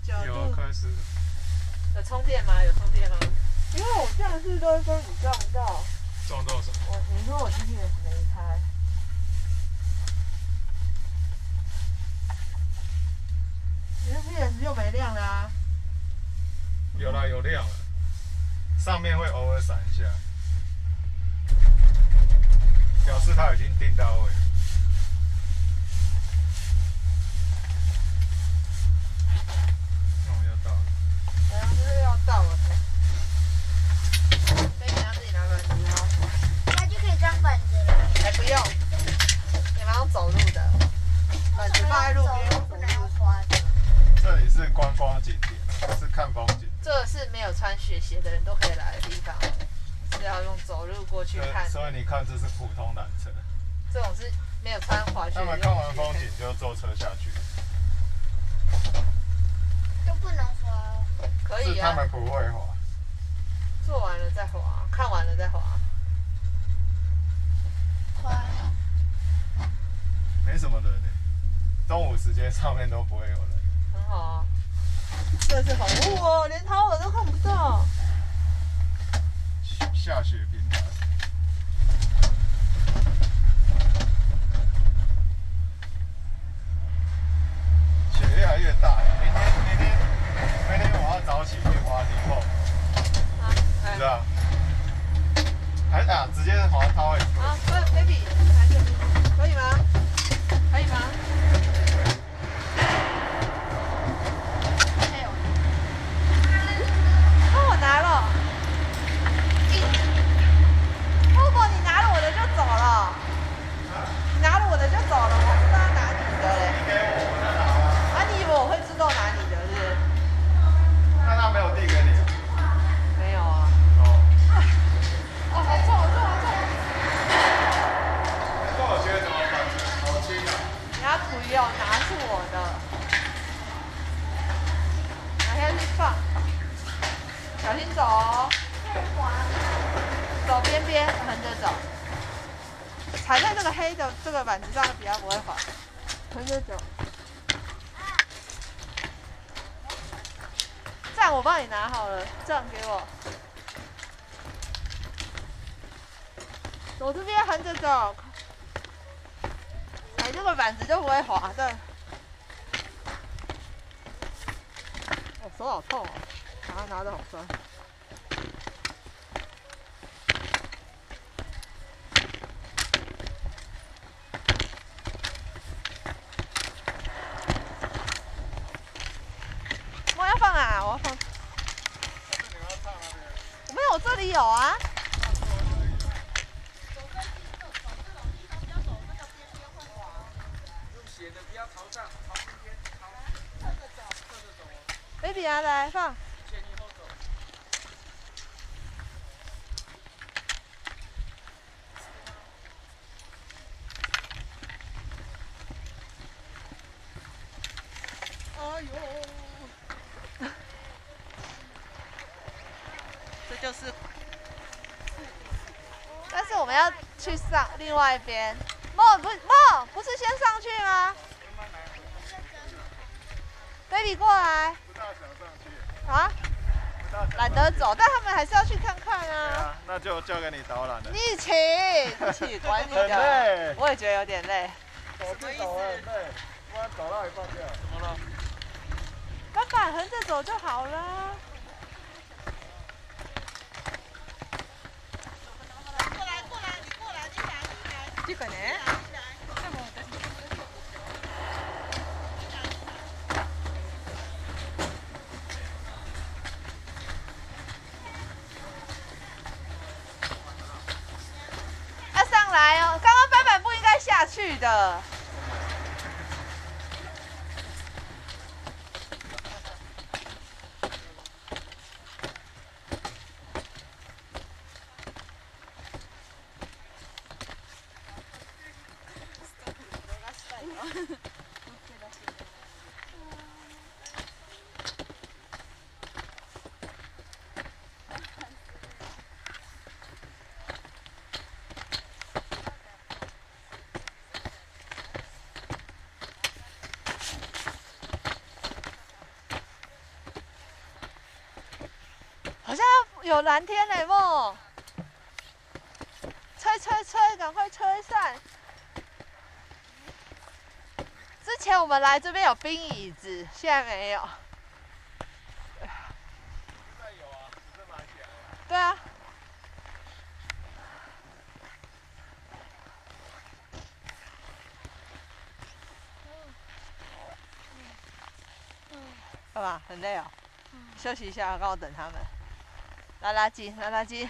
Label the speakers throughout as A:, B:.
A: 有开始。
B: 有充电吗？有充电吗？
C: 因为我上次都跟你撞到。
A: 撞到什么？
C: 你说我机器人没开。你的 PS 就没亮啦、啊。
A: 有啦，有亮了，上面会偶尔闪一下，表示它已经定到位了。要到了。
C: 好像就是要到了。
B: 所以你要自己拿板子吗？
D: 那就可以装本子了。
B: 哎，不用，你们要走路的，板子放在路边。
D: 不能用滑的。
A: 这里是观光景点，是看风景。
B: 这是没有穿雪鞋的人都可以来的地方，是要用走路过去看。
A: 所以你看，这是普通缆车。
B: 这种是没有穿滑雪的。
A: 他们看完风景就坐车下去。
D: 就不能滑。
B: 可以啊。
A: 是他们不会滑。
B: 做完了再滑，看完了再滑。
D: 滑。
A: 没什么人呢，中午时间上面都不会有人。
B: 很好啊。
C: 这是好雾哦，连涛我都看不到。
A: 下雪平台。雪越来越大，明天我要早起去滑泥后。是啊。直接滑它会。
B: 啊，对 ，baby， 来这里，可以吗？可以吗？我拿了，如果你拿了我的就走了，你拿了我的就走了，我不知道拿你的嘞。
A: 你给我，我再拿啊。
B: 啊，你以为我会自动拿你的是不是？
A: 那他没有递给你？
B: 没有啊。哦，好重，好重，好重。
A: 难怪我觉得怎么感觉好轻啊。
B: 你要不要拿是我的？拿下去放。小心走哦，走边边，横着走，踩在这个黑的这个板子上比较不会滑，横着走。这样我帮你拿好了，这样给我。走这边横着走，踩这个板子就不会滑的。我手好痛哦。拿得好酸。我要放啊！我要放。我没有，我这里有啊。
E: 用斜的，不要朝上，朝中间，侧着走，侧着走。
B: baby 啊，来放。
E: 前移后走。
B: 哎呦！这就是，但是我们要去上另外一边。梦不是先上去吗？baby 过来。
A: 不大想上去。
B: 啊？懒得走，但他们还是要去看看啊。
A: 对啊，那就交给你导览了。
B: 你请，管你的。
A: 很累。
B: 我也觉得有点累。
A: 走很累，不然走到一半掉。怎么了？
B: 板板横着走就好了。
C: 过来，你过来，你来。
B: 这个呢？要上来哦！刚刚板板不应该下去的。 好像有蓝天嘞，梦。吹吹吹，赶快吹散。之前我们来这边有冰椅子，现在没有。
A: 现在有啊，只是买起来了。
B: 对啊。干嘛？很累哦。休息一下，让我等他们。拉拉筋，拉拉筋。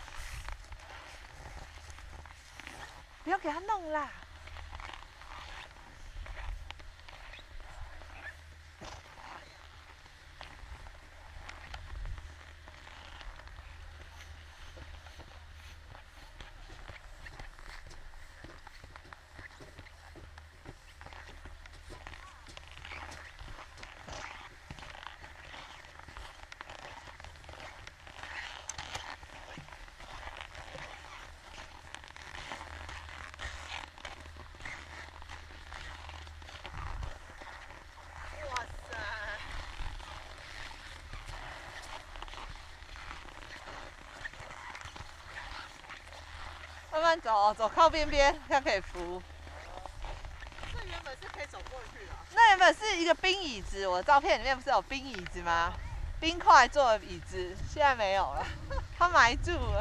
B: 不要给他弄啦。慢慢走，走靠边边，这样可以扶。
C: 这原本是可以走过去的。
B: 那原本是一个冰椅子，我照片里面不是有冰椅子吗？冰块做的椅子，现在没有了，它埋住了。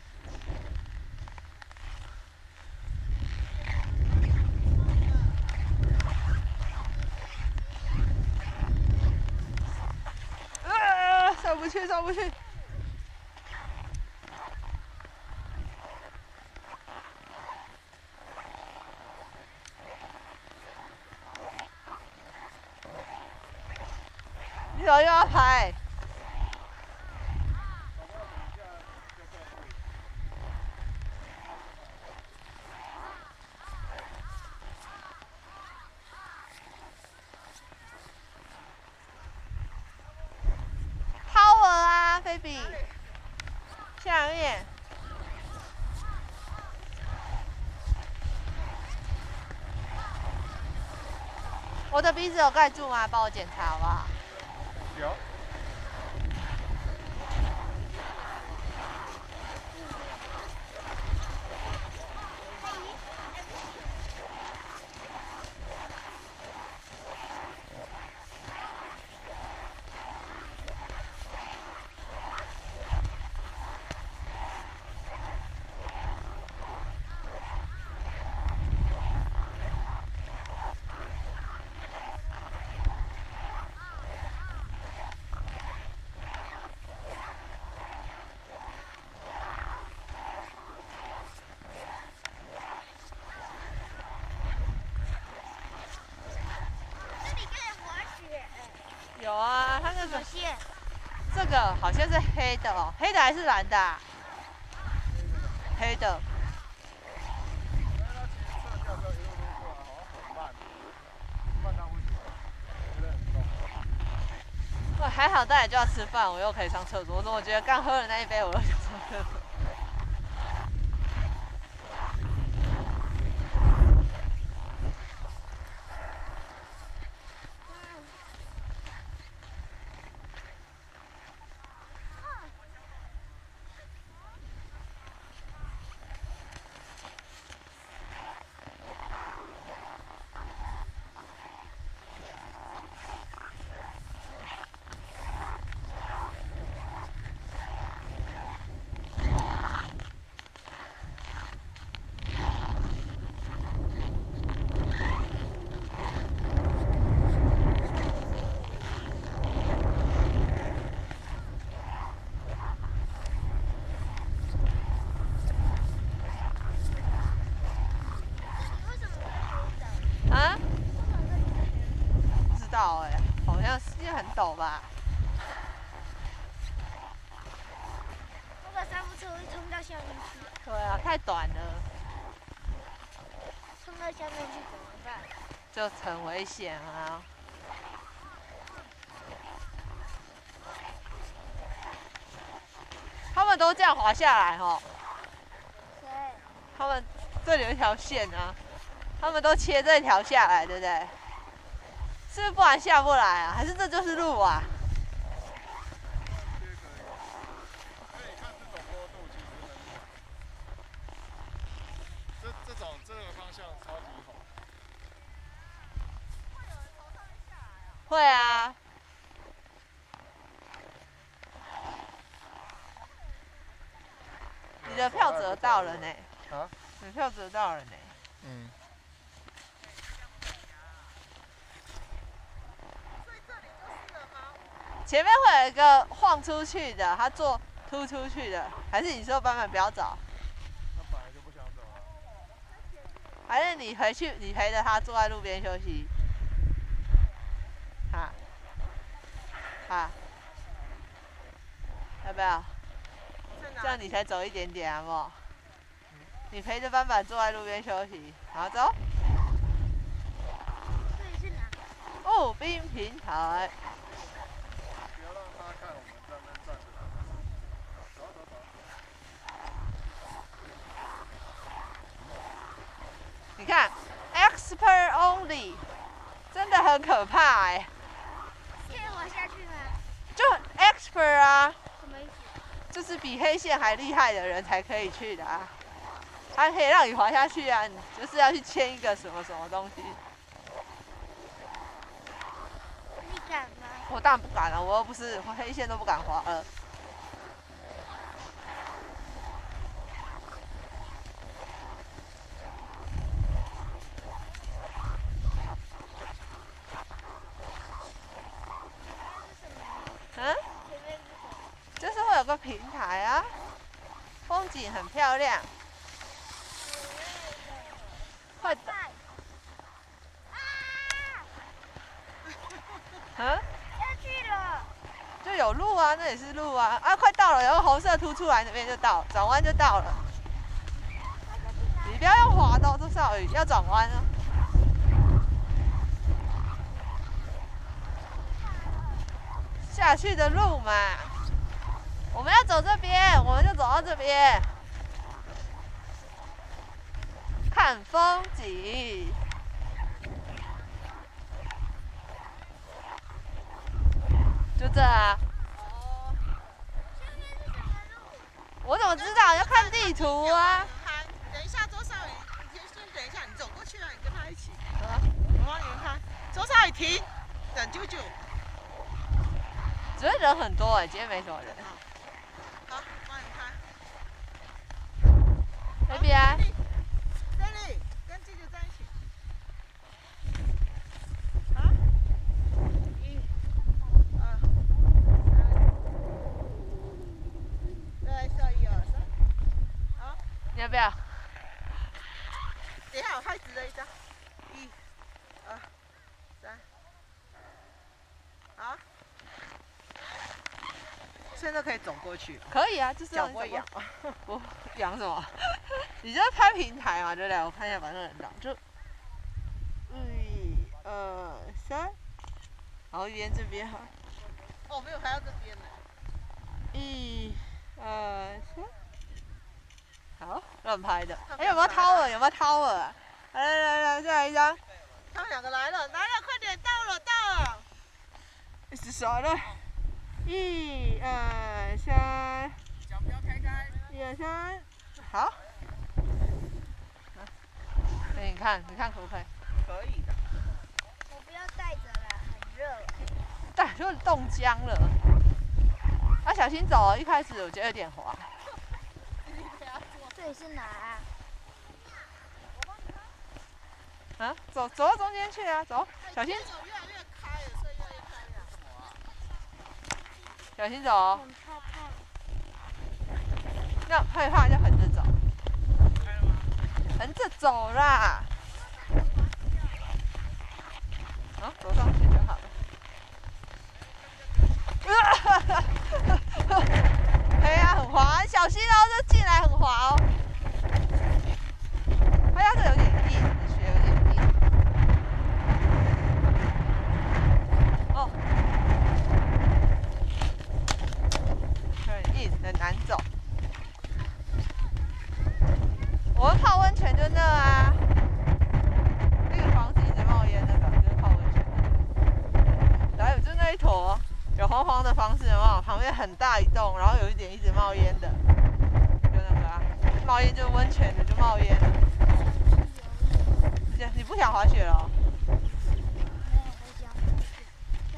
B: 上不去，上不去。又要拍。Power 啊 ，baby。下面。我的鼻子有盖住吗？帮我检查好不好？
A: 有。
B: 有啊，它那个
D: 线，
B: 这个好像是黑的哦，黑的还是蓝的啊？黑的。哇，还好待会就要吃饭，我又可以上厕所。我怎么觉得刚喝了那一杯，我又想上厕所？啊？不知道哎，好像是很陡吧？
D: 我把三步车会冲到下面去。
B: 对啊，太短了，
D: 冲到下面去怎么办？
B: 就很危险啊。他们都这样滑下来哦。
D: 谁？
B: 他们这里有一条线啊，他们都切这条下来，对不对？是不是不然下不来啊？还是这就是路啊？ 会啊。你的票折到了呢。
A: 啊？
B: 你的票折到了呢。
A: 嗯。
B: 前面会有一个晃出去的，他坐突出去的，还是你说班班不要走？
A: 他本来就不想走啊。
B: 还是你回去，你陪着他坐在路边休息？哈，哈，要不要？这样你才走一点点啊，莫。你陪着班班坐在路边休息，好走。
D: 这里是哪？
B: 步兵平台。
A: 不要让他看我们在那边站着。走走走。
B: 你看 ，expert only， 真的很可怕哎。
D: 可以滑下去吗？
B: 就 expert 啊，
D: 什么意思？
B: 就是比黑线还厉害的人才可以去的啊。它可以让你滑下去啊，你就是要去牵一个什么什么东西。
D: 你敢吗？
B: 我当然不敢了，我又不是黑线都不敢滑了。嗯？就是会有个平台啊，风景很漂亮。快的。嗯？
D: 下去了。
B: 就有路啊，那也是路啊，啊，快到了，然后红色凸出来那边就到，转弯就到了。你不要用滑的，这少雨要转弯啊。下去的路嘛，我们要走这边，我们就走到这边，看风景。就这啊。我怎么知道？要看地图啊。
C: 等一下，周少宇，你先等一下，你走过去啊，你跟他一起。
B: 啊。
C: 我帮你们拍。周少宇停，等舅舅。
B: 只是人很多哎，今天没什么人。
C: 好，帮你们拍。
B: 那边。
C: 这里，跟舅舅在一起。啊？一、二、三。对，笑1、2、3。好。
B: 你要不要？
C: 等一下，我拍直的一张。1、2、3。好。现在可以走过去。
B: 可以啊，就是
C: 脚不会痒。
B: 我痒什么？你就是拍平台嘛，对不对？我看一下，把那个人挡住。1、2、3。然后一边这边哈。
C: 哦，没有拍到这边呢。
B: 1、2、3。好，乱拍的。哎，有没有 tower？ 有没有 tower 啊？来，再来一张。
C: 他们两个来了，快点，到了。
B: 一直耍了。1、2、3。
E: 脚不要开开。
B: 1、2、3。好。给你看可不可以？
C: 可以的。
D: 我不要带着了，很热。
B: 对，就冻僵了。啊，小心走哦！一开始我觉得有点滑。
D: 这里是哪啊？
B: 啊，走到中间去啊，走，小心。
C: 走越来越开了，所以越来越开了。
B: 小心走哦。
D: 很怕怕。
B: 那害怕就横着走。横着走啦。啊，走上去就好了。哎呀，很滑，小心哦，这进来很滑哦。哎呀，这有点硬，这雪有点硬。哦，很硬，很难走。我们泡温泉就那啊，那个房子一直冒烟，那个就是泡温泉。还有就那一坨有黄黄的房子，有没有？旁边很大一栋，然后有一点一直冒烟的，就那个啊，冒烟就是温泉的，就冒烟了。你不想滑雪了？
D: 没有，我想滑雪。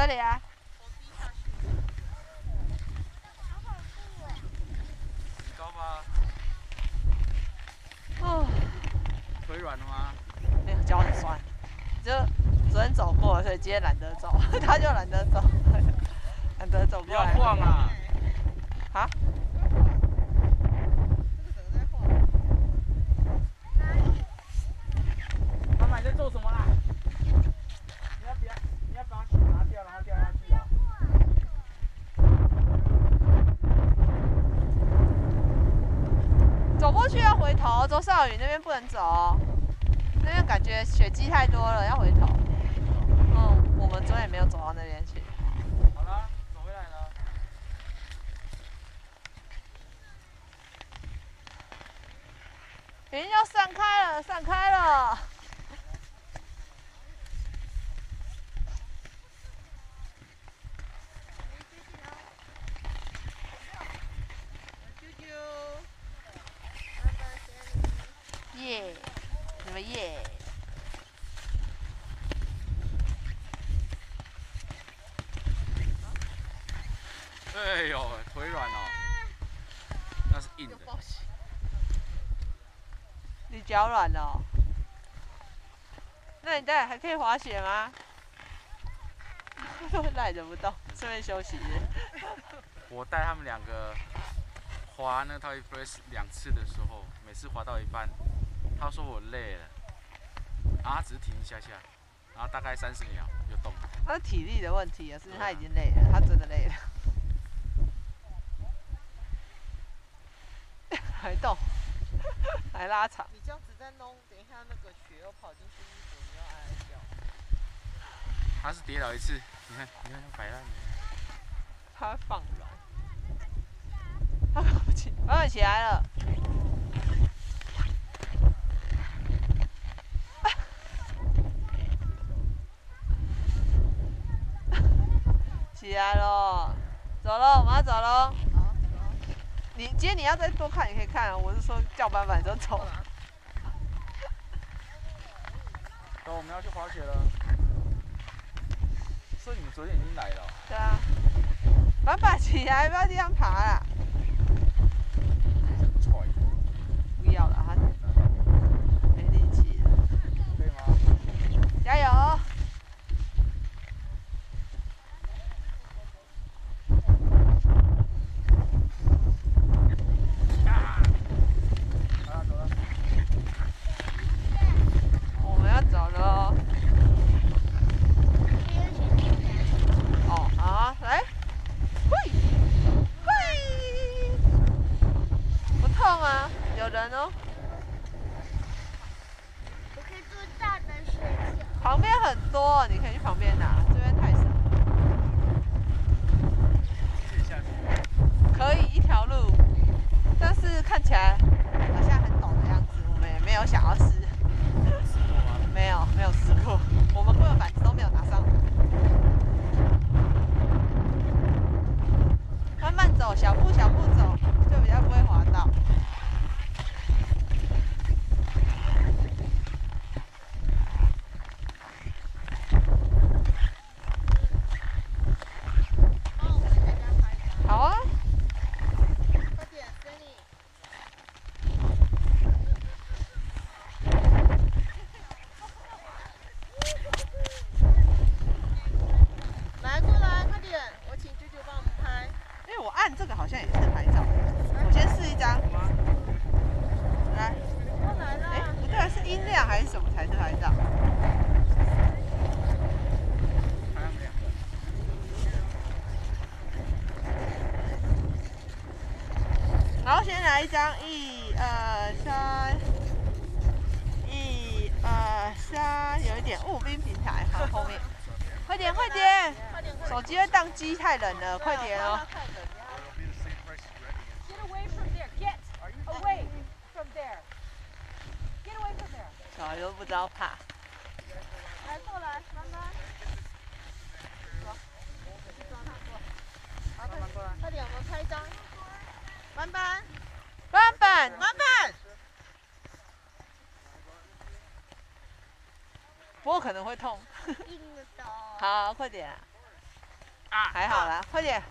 B: 这里啊。
E: 很高吧？
B: 哦，
E: 腿软了吗？
B: 没有，脚很酸。就昨天走过了，所以今天懒得走，他就懒得走，懒得走
E: 不要
B: 过来。
E: 晃啊！
B: 啊？
E: 妈妈你在做什么啦？你要把它拿掉，然后掉下去啊？
B: 走过去要回头，周少宇那边不能走，那边感觉雪积太多了，要回头。我们昨天也没有走到那边去。
E: 好了，走回来了。
B: 云要散开了，散开了。耶，你们耶。
E: 哎呦，腿软哦，那是硬的。
B: 你脚软了哦？那你待会还可以滑雪吗？赖着不动，顺便休息。
E: 我带他们两个滑那个 Toy Express 2次的时候，每次滑到一半，他说我累了，然后他只是停一下下，然后大概30秒就动了。
B: 他是体力的问题，也是他已经累了，他真的累了。还动，还拉长。
C: 你这样子再弄，等一下那个雪又跑进去衣服，你要挨掉。
E: 他是跌倒一次，你看摆烂。
B: 他放软，他不起，起来了。起来了，走了，我们要走喽。今天你要再多看，你可以看啊。我是说叫板板就走了。
E: 走，我们要去滑雪了。所以你们昨天已经来了。
B: 对啊。板板起来，不要这样爬啦。不要了，他没力气了。
E: 可以吗？
B: 加油！我们要走了。哦，好，来，嘿，嘿，不痛啊，有人哦。
D: 我可以做大的雪球。
B: 旁边很多，你可以去旁边拿，这边太少。可以一条路，但是看起来好像很陡的样子，我们也没有想要试。没有试过，我们根本板子都没有拿上。慢慢走，小步走，就比较不会滑倒。好啊。
C: 快点 ，Sunny。来，过来，快点！我请舅舅帮我们拍。
B: 因为我按这个好像也是拍照，我先试一张。来，
C: 过来啦！
B: 不对，是音量还是什么才是拍照？好，先来一张，1、2、3，1、2、3，有一点雾冰平台，好，后面，快点，手机会宕机，太冷了，快点哦。
F: Get away from there. Get away from there. Get away from there.
B: 小孩都不知道怕。
C: 来，过来，慢慢。好，快点，我们拍一张。板板，
B: 不过可能会痛。
D: 硬的。
B: 好，快点啊。 还好啦，快点。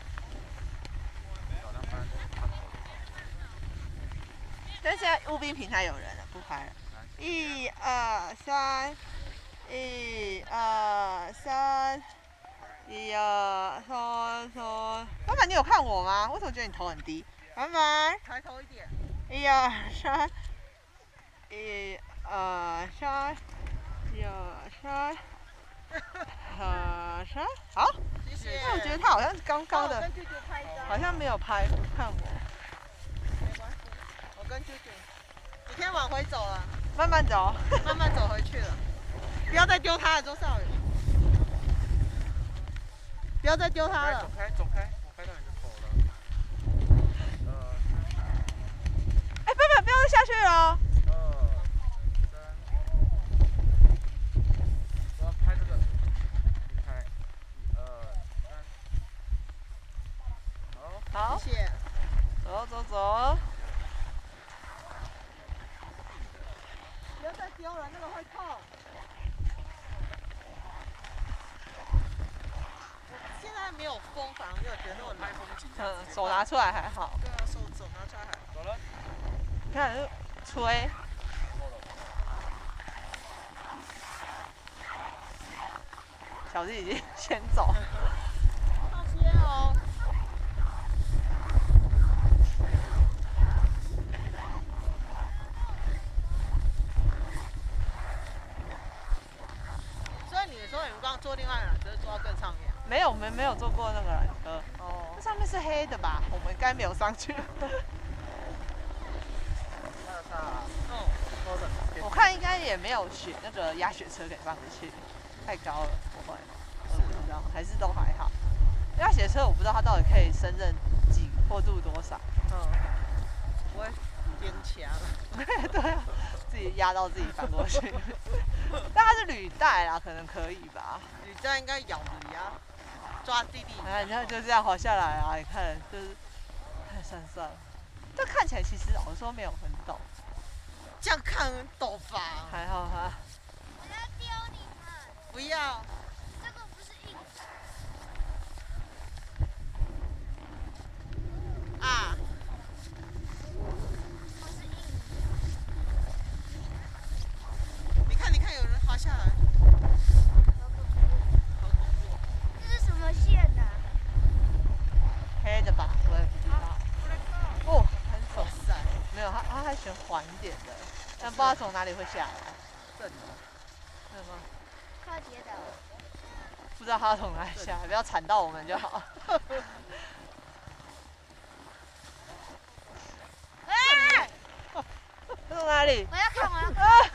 B: 但现在务冰平台有人了，不拍了。1、2、3，1、2、3，1、2、3。老板，你有看我吗？我怎么觉得你头很低？老板，
C: 抬头一点。
B: 1、2、3，1、2、3，1、2、3，2、3。好。
C: 谢谢。
B: 但我觉得他好像刚刚的，
C: 跟舅舅拍一张。
B: 好像没有拍看我。
C: 没关系，我跟舅舅。你可以往回走了。
B: 慢慢走，
C: 慢慢走回去了。不要再丢他了，周少宇。不要再丢他了。
E: 走开，走开，我拍到你的头了。
B: 哎，爸爸不要再下去了。
E: 2、3，我要拍这个平台。1、2、3，好。
B: 好，
C: 谢谢。
B: 走走走。
C: 不要再丢了，那个会痛。现在没有风，反而没有觉得那么冷。
B: 手拿出来还好。
C: 对啊，手拿出来还好。
E: 走了。
B: 你看，吹。小弟已经先走。
C: 放先哦。所以你说你们刚刚坐另外缆车坐到更上面？
B: 没有，我们没有坐过那个缆车。
C: 哦。
B: 那上面是黑的吧？我们应该没有上去。我看应该也没有雪那个压雪车可以放进去，太高了，不会。我不知道，还是都还好。压雪车我不知道它到底可以胜任坡度多少。
C: 不会颠掐了。
B: 对啊，自己压到自己翻过去。但它是履带啦，可能可以吧。
C: 履带应该咬着你啊，抓地。
B: 哎，你看就这样滑下来啊！你看，就是太酸酸了。这看起来其实老实说没有很陡。
C: 这样看很陡吧？
B: 还好哈。
D: 我要丢你们。
C: 不要。
D: 这个不是硬的。
C: 啊。
D: 它是硬的。
C: 你看，有人滑下来。
D: 这是什么线呢？
B: 黑的吧，我也不知道。哦，很陡。
C: 塞。
B: 没有，他还选缓一点的，但不知道从哪里会下来。
C: 正的。
B: 是吗？
D: 快跌倒。
B: 不知道他从哪里下来，不要铲到我们就好。
D: 哎！
B: 他从哪里？
D: 我要看。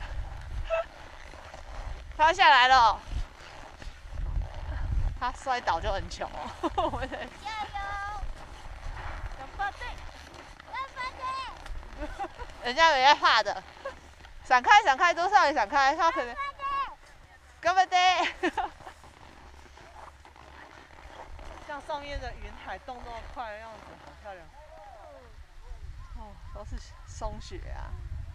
B: 他要下来了。他摔倒就很糗。我
D: 加油！
C: 干巴队！
B: 人家没在怕的。闪开，闪开，周少爷闪开，他可能。干巴队！
C: 像上面的云海动那么快的样子，好漂亮。
B: 哦，都是松雪啊。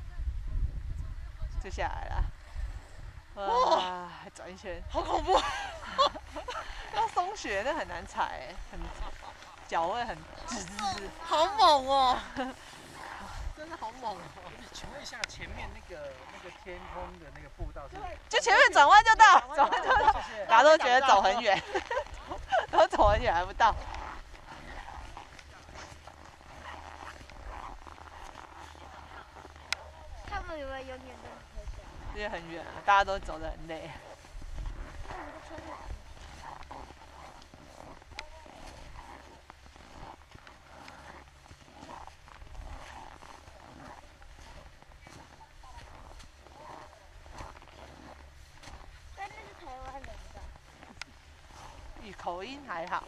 B: 就下来了。哇，还转一圈，
C: 好恐怖！
B: 要松雪那很难踩哎，很脚会很吱吱。
C: 好猛哦！真的好猛哦！
E: 请问一下，前面那个天空的那个步道是？
B: 就前面转弯就到，转弯就到。大家都觉得走很远，都走很远还不到。
D: 他们以为永远都不会下。
B: 因为很远啊，大家都走得很累。
D: 那我们就穿来。但那是台湾人的。
B: 口音还好。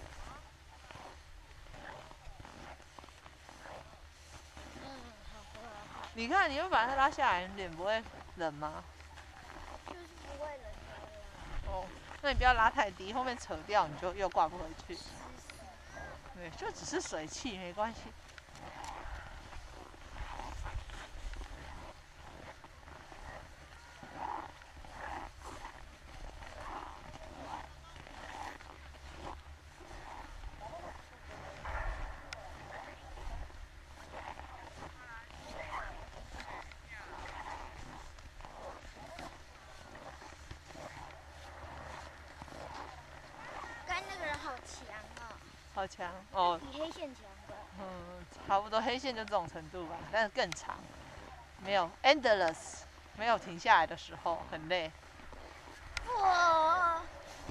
B: 你看，你会把它拉下来，你脸不会冷吗？
D: 就是不会冷的啦。
B: 哦，那你不要拉太低，后面扯掉你就又挂不回去。对，就只是水汽，没关系。
D: 好强哦，
B: 好强哦。
D: 比黑线强的。
B: 差不多黑线就这种程度吧，但是更长，没有 endless， 没有停下来的时候，很累。
D: 哇！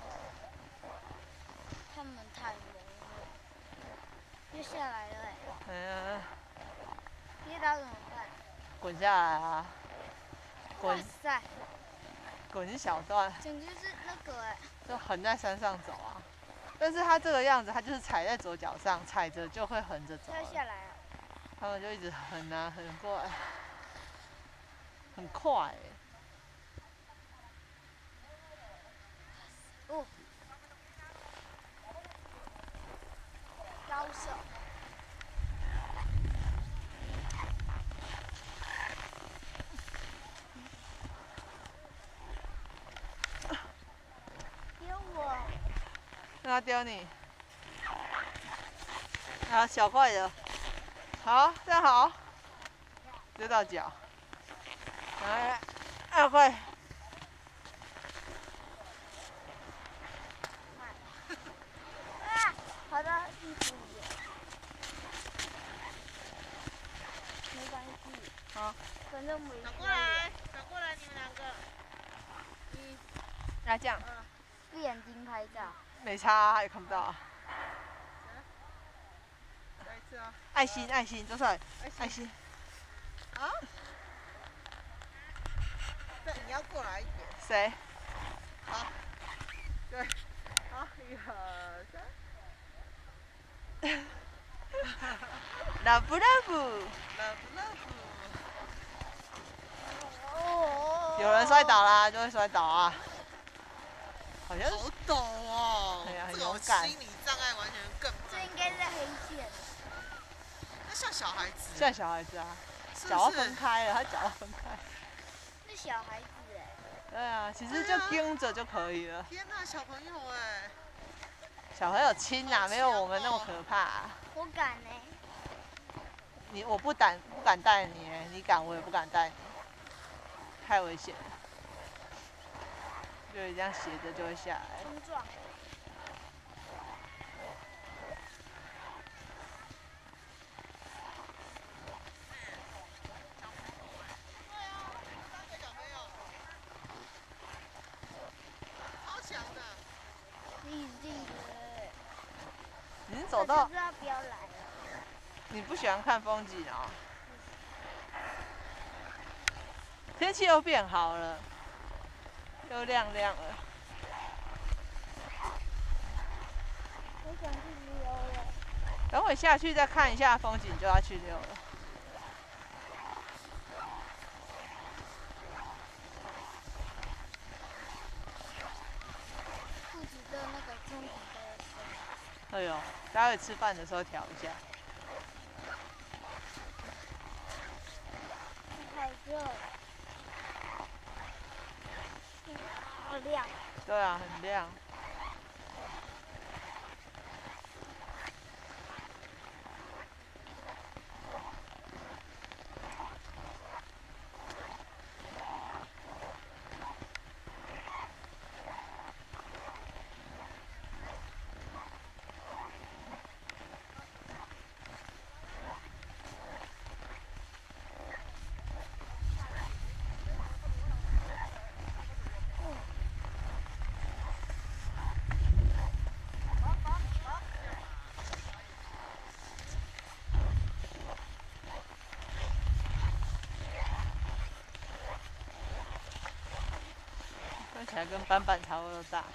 D: 他们太猛了，又下来了哎。跌倒怎么办？
B: 滚下来啊！
D: 哇塞！
B: 滚一小段。
D: 简直是那个哎。
B: 就横在山上走啊，但是它这个样子，它就是踩在左脚上，踩着就会横着走。
D: 跳下来啊！
B: 他们就一直横啊，横过来，很快欸。
D: 哦，高手。丢我！
B: 让他丢你。好，小块的。好，这样好。丢到脚。来，2块。
D: 啊，跑到衣服里。没关系。
B: 好。
D: 反正没。
C: 转过来，转过来，你们2个。
B: 来这样。
D: 闭眼睛拍照。
B: 没差，也看不到。
C: 再一次啊！
B: 爱心，爱心，多少？爱心。
C: 好。对，你要过来一点。
B: 谁？
C: 好。对。好，1、2、3。
B: Love love。
D: 哦。
B: 有人摔倒啦，就会摔倒啊。好像是。
C: 好陡哦！
B: 哎呀，很
C: 这种
B: 勇敢。
C: 心理障碍完全更。
D: 这应该是黑线。
C: 那像小孩子。
B: 像小孩子啊，
C: 是
B: 脚要分开了，他脚要分开。
D: 那小孩子哎。
B: 对啊，其实就盯着就可以了。
C: 天哪，小朋友哎！
B: 小朋友轻啊，没有我们那么可怕啊。
D: 我敢呢。
B: 我不敢带你，你敢我也不敢带你，太危险了。就是这样斜着就会下来。
D: 冲撞。
B: 你是走到。
D: 不知道不要来了。
B: 你不喜欢看风景哦？天气又变好了，又亮亮了。
D: 我想去溜了。
B: 等会下去再看一下风景，就要去溜了。
D: 裤子的那个冲击的声。
B: 哎呦，待会吃饭的时候调一下。
D: 太热了。好亮。
B: 对啊，很亮。看起来跟斑斑差不多大。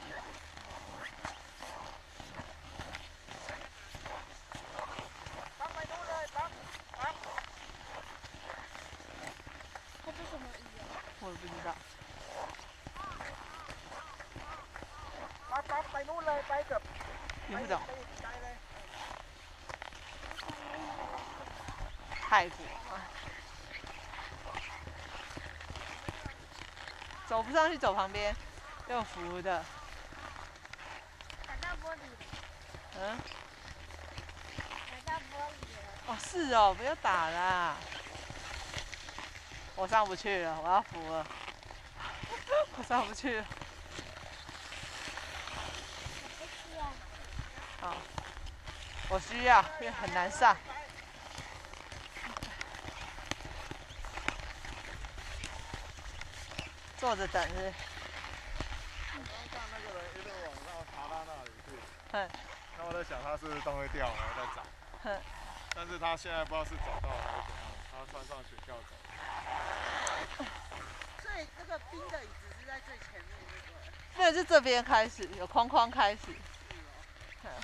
D: 它是什么鱼啊？
B: 我也不知道。
C: ไปนู่นเลยไปกับ
B: 听不懂。
C: ไกลเลย
B: 泰国啊。走不上去，走旁边，用扶的。
D: 打到玻璃了。
B: 嗯。
D: 打到玻璃了。
B: 哦，是哦，不要打啦。我上不去了，我要扶了。我上不去了。
D: 不是啊。
B: 好，我需要，因为很难上。坐着等是。
A: 刚刚那个人一路往上爬到那里去，
B: 哼。
A: 那我在想他是不是东西掉了，我在找。
B: 哼。
A: 但是他现在不知道是找到了还是怎样，他穿上雪橇走。
C: 所以这个冰的椅子是在最前面这个。
B: 对，是这边开始，有框框开始。是哦。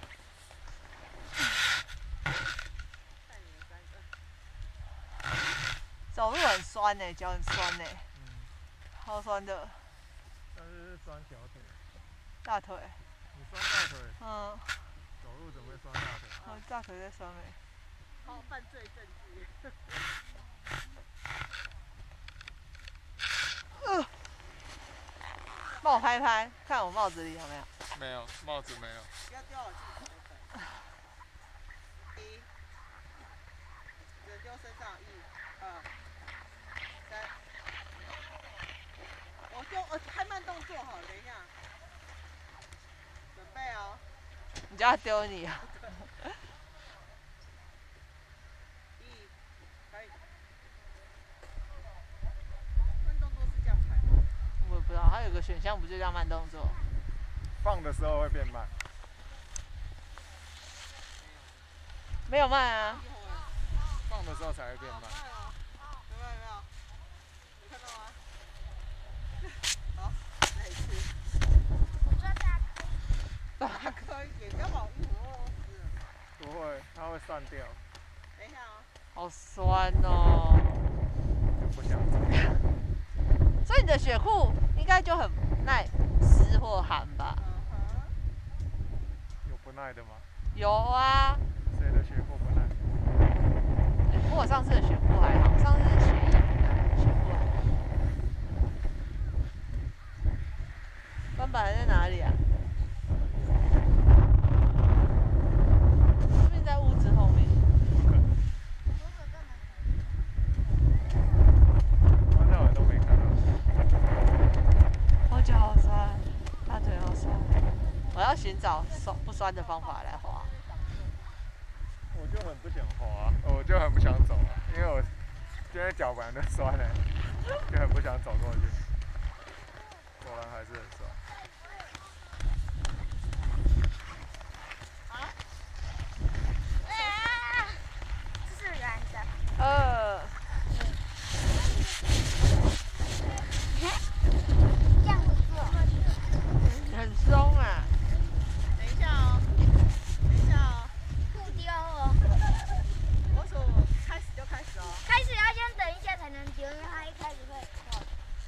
B: 走路很酸呢，脚很酸呢。超酸的。
A: 但是酸小腿。
B: 大腿。
A: 你酸大腿？
B: 嗯。
A: 走路怎么会酸大腿？
B: 我大腿在酸没？
C: 好，犯罪证据。
B: 帮我拍拍，看我帽子里有没有？
A: 没有，帽子没有。
C: 不要掉我镜头。只能丢身上，1、2、3。我开慢动作好，等一下。准备哦。
B: 你叫他丢你啊？
C: 可以。慢动作是这样拍吗？
B: 我也不知道，它有个选项不就叫慢动作？
A: 放的时候会变慢。
B: 没有慢啊。
A: 放的时候才会变慢。
C: 有没有？你看到吗？好，再一次。
D: 我抓
C: 大颗一点，不要把我衣服弄湿。
A: 不会，它会散掉。
C: 等一下啊。
B: 好酸哦。
A: 就不想走。
B: 所以你的雪裤应该就很耐湿或寒吧？
A: 有不耐的吗？
B: 有啊。
A: 谁的雪裤不耐？
B: 不过我上次的雪裤还好，上次的雪裤还好。翻板在哪里啊？是不是在屋子后面？
A: 我那晚都没看到。
B: 我脚好酸，大腿好酸。我要寻找不酸的方法来滑。
A: 我就很不想滑，我就很不想走啊，因为我今天脚本来就酸了，就很不想走过去。果然还是很酸。
D: 这是软的。这样不错。
B: 很松啊。
C: 等一下哦。
D: 不丢哦。
C: 我数开始就开始哦。
D: 开始要先等一下才能丢，因为它一开始会跳。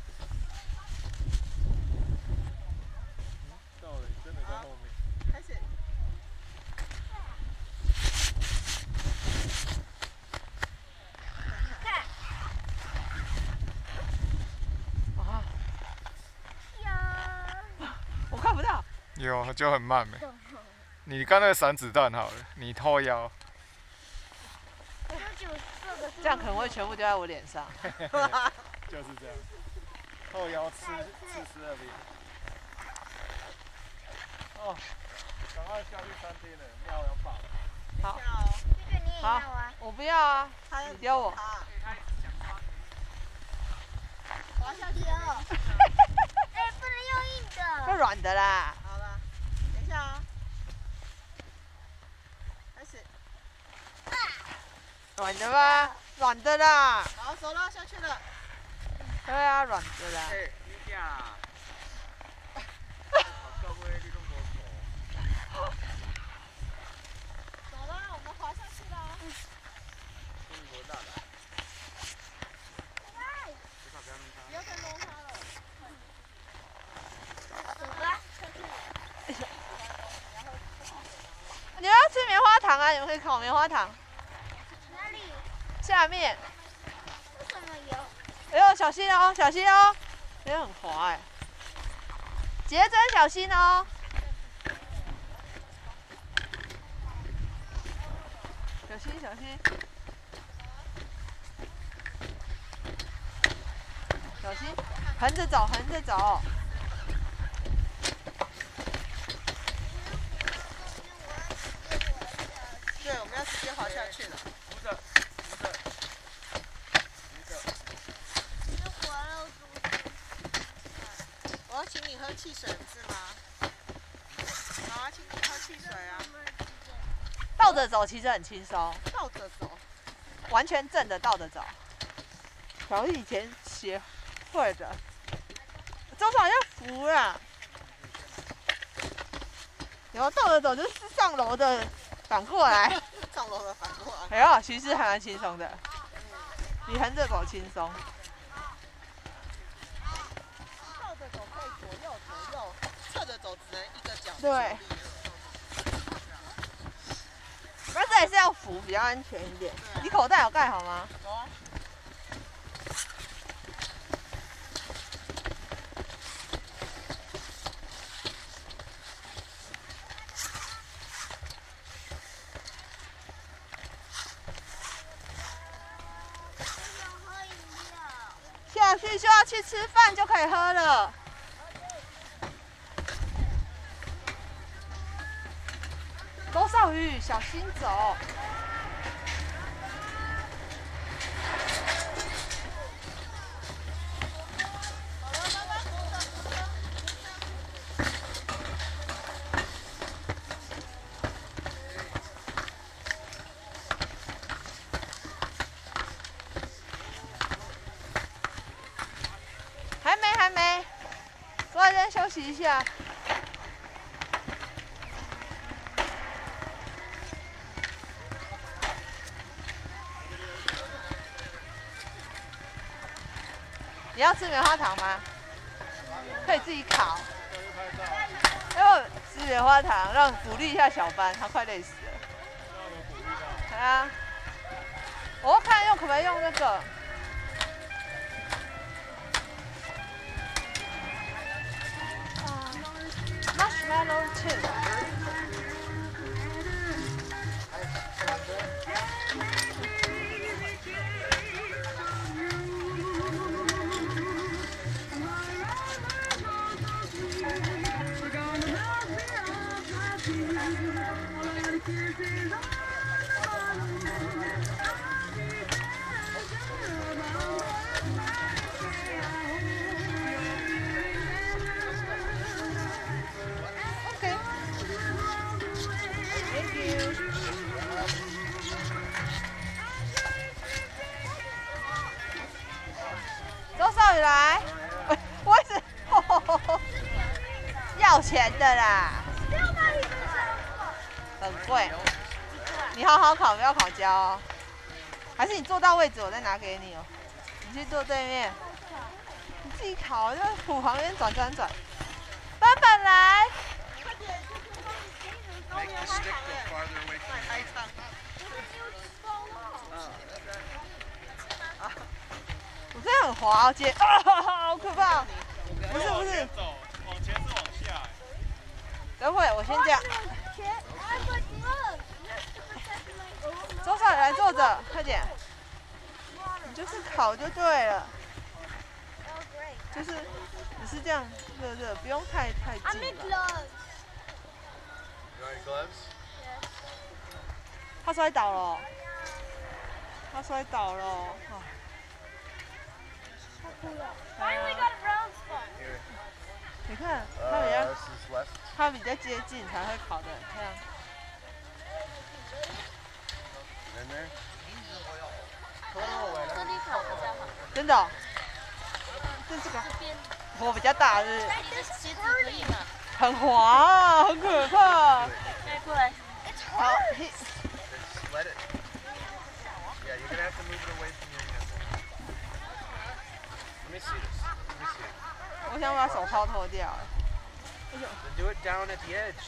A: 到了，真的在后面。
C: 开始。
D: 看。
B: 啊。
D: 有。
B: 我看不到。
A: 有，就很慢没。你刚那个闪子弹好了，你后腰。
B: 这样可能会全部丢在我脸上。
A: 就是这样，后腰刺那边。哦，赶快下去餐厅了，尿要爆了。
B: 好。
D: 这个你也要啊？
B: 我不要啊，你丢我。
C: 滑下去
D: 哦。哎，不能用硬的。
B: 这软的啦。
C: 好了，等一下啊。开始。
B: 软的吧，软的啦。
C: 好，手拉下去了。
B: 对啊，软的啦。
E: 你呀。
C: 走啦，我们滑下去啦。不要再弄它了。
D: 走吧。
B: 你们要吃棉花糖啊？你们可以烤棉花糖。
D: 哪里？
B: 下面。
D: 为什么有？
B: 哎呦，小心哦，小心哦，也很滑哎。杰真小心哦。小心小心。小心，横着走，横着走。
C: 接滑下去了。
E: 扶着，扶着，扶着。
D: 是活肉猪。
C: 我要请你喝汽水，不是吗？好啊，请你喝汽水啊。
B: 倒着走其实很轻松，
C: 倒着走。
B: 完全正的倒着走。小以前学会的，周爽要扶啦。然后倒着走就是上楼的反过来。
C: 上楼的反过来。
B: 哎呦，其实还蛮轻松的，比横着走轻松。
C: 倒着走可以左右，侧着走只能一个脚。
B: 对。但是还是要扶比较安全一点。你口袋有盖好吗？
C: 有啊。
B: 下去就要去吃饭就可以喝了。周少宇，小心走。还没，坐在这边休息一下。你要吃棉花糖吗？可以自己烤。要吃棉花糖，让鼓励一下小班，他快累死了。对啊，我要看可不可以用那个。Marshmallow too. Okay. 周少宇来，我一直要钱的啦，很贵。你好好烤，不要烤焦哦。还是你坐到位置，我再拿给你哦。你去坐对面，你自己烤，就虎旁边转。班班来。
C: 快点，高棉花糖耶！开场。
B: 我真的很滑哦，姐啊，好可怕！不是，
A: 往前走，往前是往下。
B: 等会我先这样。周少宇来坐着，快点。你就是烤就对了。就是你是这样热，不用太近了。他摔倒了。
D: 他哭了。Finally got a brown spot.
B: 你看，它比较接近才会烤得很漂亮。
D: 这里烤比较好。
B: 真的、哦？这个火比较大，是不是？
D: 你的鞋子可以吗？
B: 很滑啊，很可怕。
D: 再过来。
B: 好。
A: Let it. Yeah, you're gonna have to move it away from your hand. Let me see this. Let me see it.
B: 我想把手套脱掉。
A: Then do it down at the edge.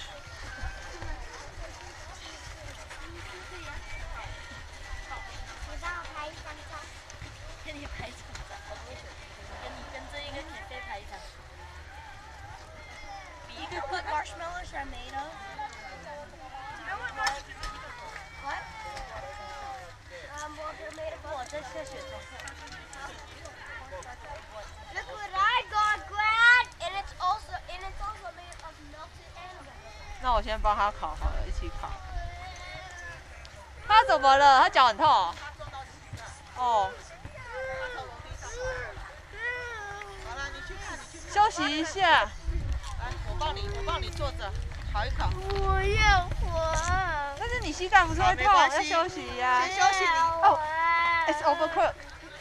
D: 你帮我拍一张照。给你拍一张照。跟这一个铁飞拍一张。You could put marshmallows are made of. You know what marshmallows? What? Well, they're made of. 我在下雪中。Look what I got, Grad! And it's also made of melted animals.
B: 那我先帮他烤好了，一起烤。他他怎么了？他脚很痛。
C: 他撞到膝盖，
B: 哦，
C: 他从楼梯上滑。好了，你去看，你去看。
B: 休息一下。
C: 来，我帮你坐着，烤一烤。
D: 我要滑。
B: 但是你膝盖不是会
C: 好没
B: 痛，
C: 关系
B: 要休息呀、
C: 先休息你。
B: 哦，it's overcooked。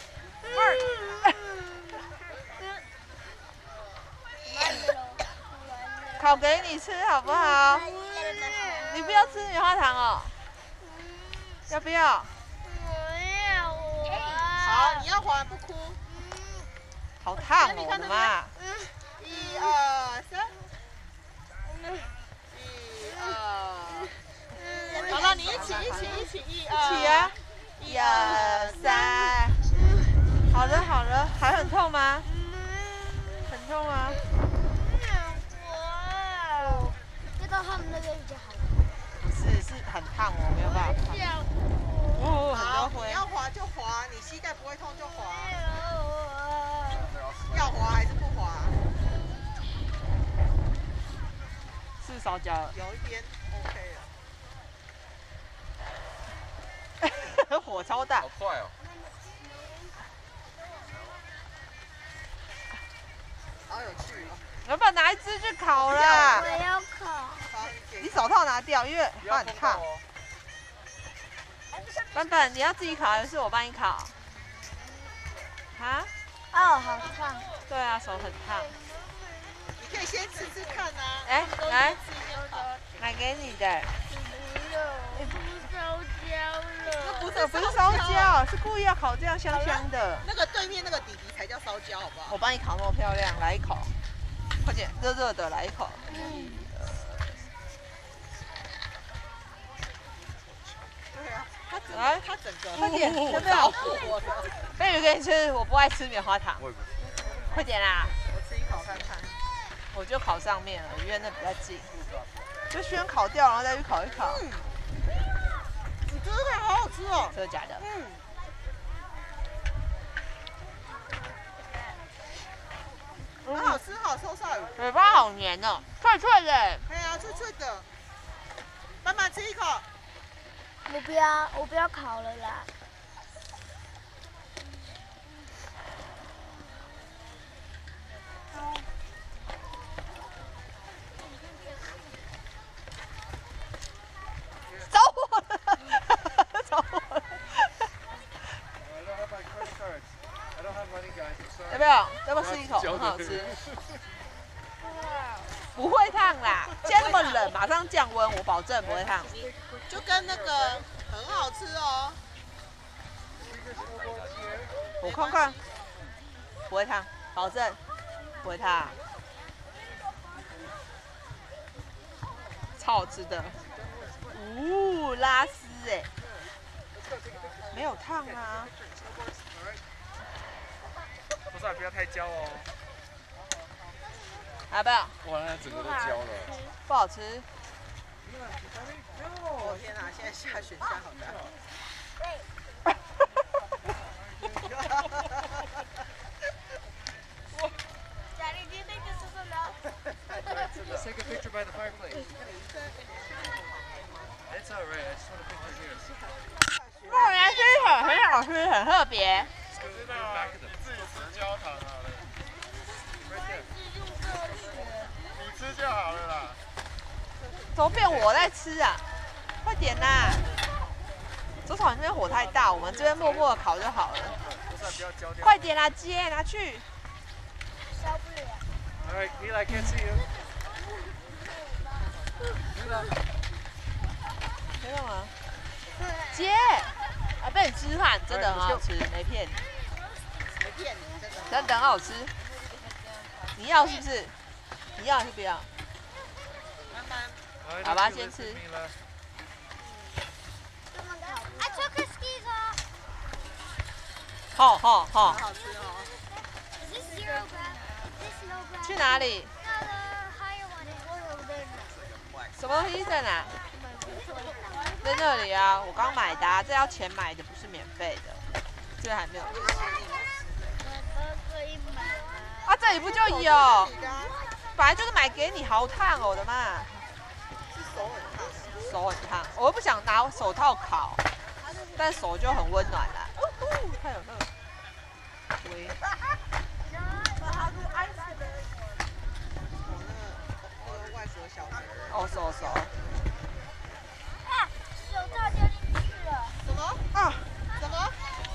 B: 烤给你吃好不好？你不要吃棉花糖哦。要不要？
C: 好，你要滑不哭。
B: 好烫哦，我的妈！
C: 1、2、3。1、2。好了，你一起，1、2。
B: 一起啊！1、2、3。好了好了，还很痛吗？很痛吗？
D: 这个他们那边比较好。
B: 不是，是很烫哦，没有办法看。哦，很
C: 好，
B: 多灰。
C: 你要滑就滑，你膝盖不会痛就滑。要滑还是不滑？
B: 是烧焦了。
C: 有一边 OK 了。
B: 火超大
E: 好。快哦！
C: 好有趣哦。
B: 要不要拿一只去烤啦？
D: 我要烤。
C: 好，
B: 你手套拿掉，因为它很烫。
E: 哦。
B: 笨笨，你要自己烤还是我帮你烤？啊？
D: 哦，好烫。
B: 对啊，手很烫。
C: 你可以先吃吃看啊。
B: 哎，来，
C: 吃一边烤。
B: 买给你的。
D: 不烧焦了。
B: 不是烧焦，是故意要烤这样香香的。
C: 那个对面那个弟弟才叫烧焦，好不好？
B: 我帮你烤那么漂亮，来一口，快点，热热的来一口。
C: 对啊，
B: 来，
C: 他整个
B: 快点，要不
C: 着
B: 要？
C: 火的。
B: 贝宇给你吃，我不爱吃棉花糖。
E: 我也不
B: 快点啦！
C: 我吃一口看看。
B: 我就烤上面了，因为那比较近。就先烤掉，然后再去烤一烤。
C: 你这个好好吃哦。
B: 真的假的？
C: 很好吃，好抽烧鱼。
B: 嘴巴好黏哦，脆脆的。
C: 哎呀，脆脆的。慢慢吃一口。
D: 我不要烤了啦。
B: 着火了！着火了！要不要？要不要试一口？很好吃。不会烫啦，现在那么冷，马上降温，我保证不会烫。
C: 就跟那个很好吃哦。
B: 我看看，不会烫，保证不会烫。超好吃的，拉丝哎，没有烫啊。
E: 不是，不要太焦哦。
B: 要不要？
E: 哇，那整个都焦了。
B: 不好吃。
C: 我天哪，现在下雪下好大。
D: Daddy, do you think this is enough?
E: Let's take a picture by the fireplace. It's alright. I just want a picture here.
B: 梦圆西很好吃，很特别。
A: 知道啊，你自己吃焦糖好了。你吃就好了啦。
B: 怎么变我在吃啊？快点啦！周草那边火太大，我们这边默默的烤就好了。
E: 不是，不要焦掉。
B: 快点啦，接拿去。
D: 烧不了。
E: Alright, Neil, I can't see you.
B: 没有吗？接！啊，被你吃饭，真的很好吃，没骗你，
C: 没骗你，真的。
B: 真的很好吃。你要是不是？你要还是不要？
C: 慢慢。
B: 好吧，先吃。
D: I took her skis off.
B: 好好好，
C: 好吃哦。
D: Is this 0 grab? This no grab?
B: 去哪里？
D: No, the higher one is going over there.
B: 什么东西在哪？在那里啊，我刚买的啊，这要钱买的，不是免费的，这还没有。啊，这里不就有？本来就是买给你，好烫哦，我的妈！
C: 是手很烫。
B: 手很烫，我又不想拿手套烤。 但手就很温暖啦。太有热。喂。
C: 外国小孩。
B: 哦，手。
D: 手套掉进去了。
C: 什么？啊？什么？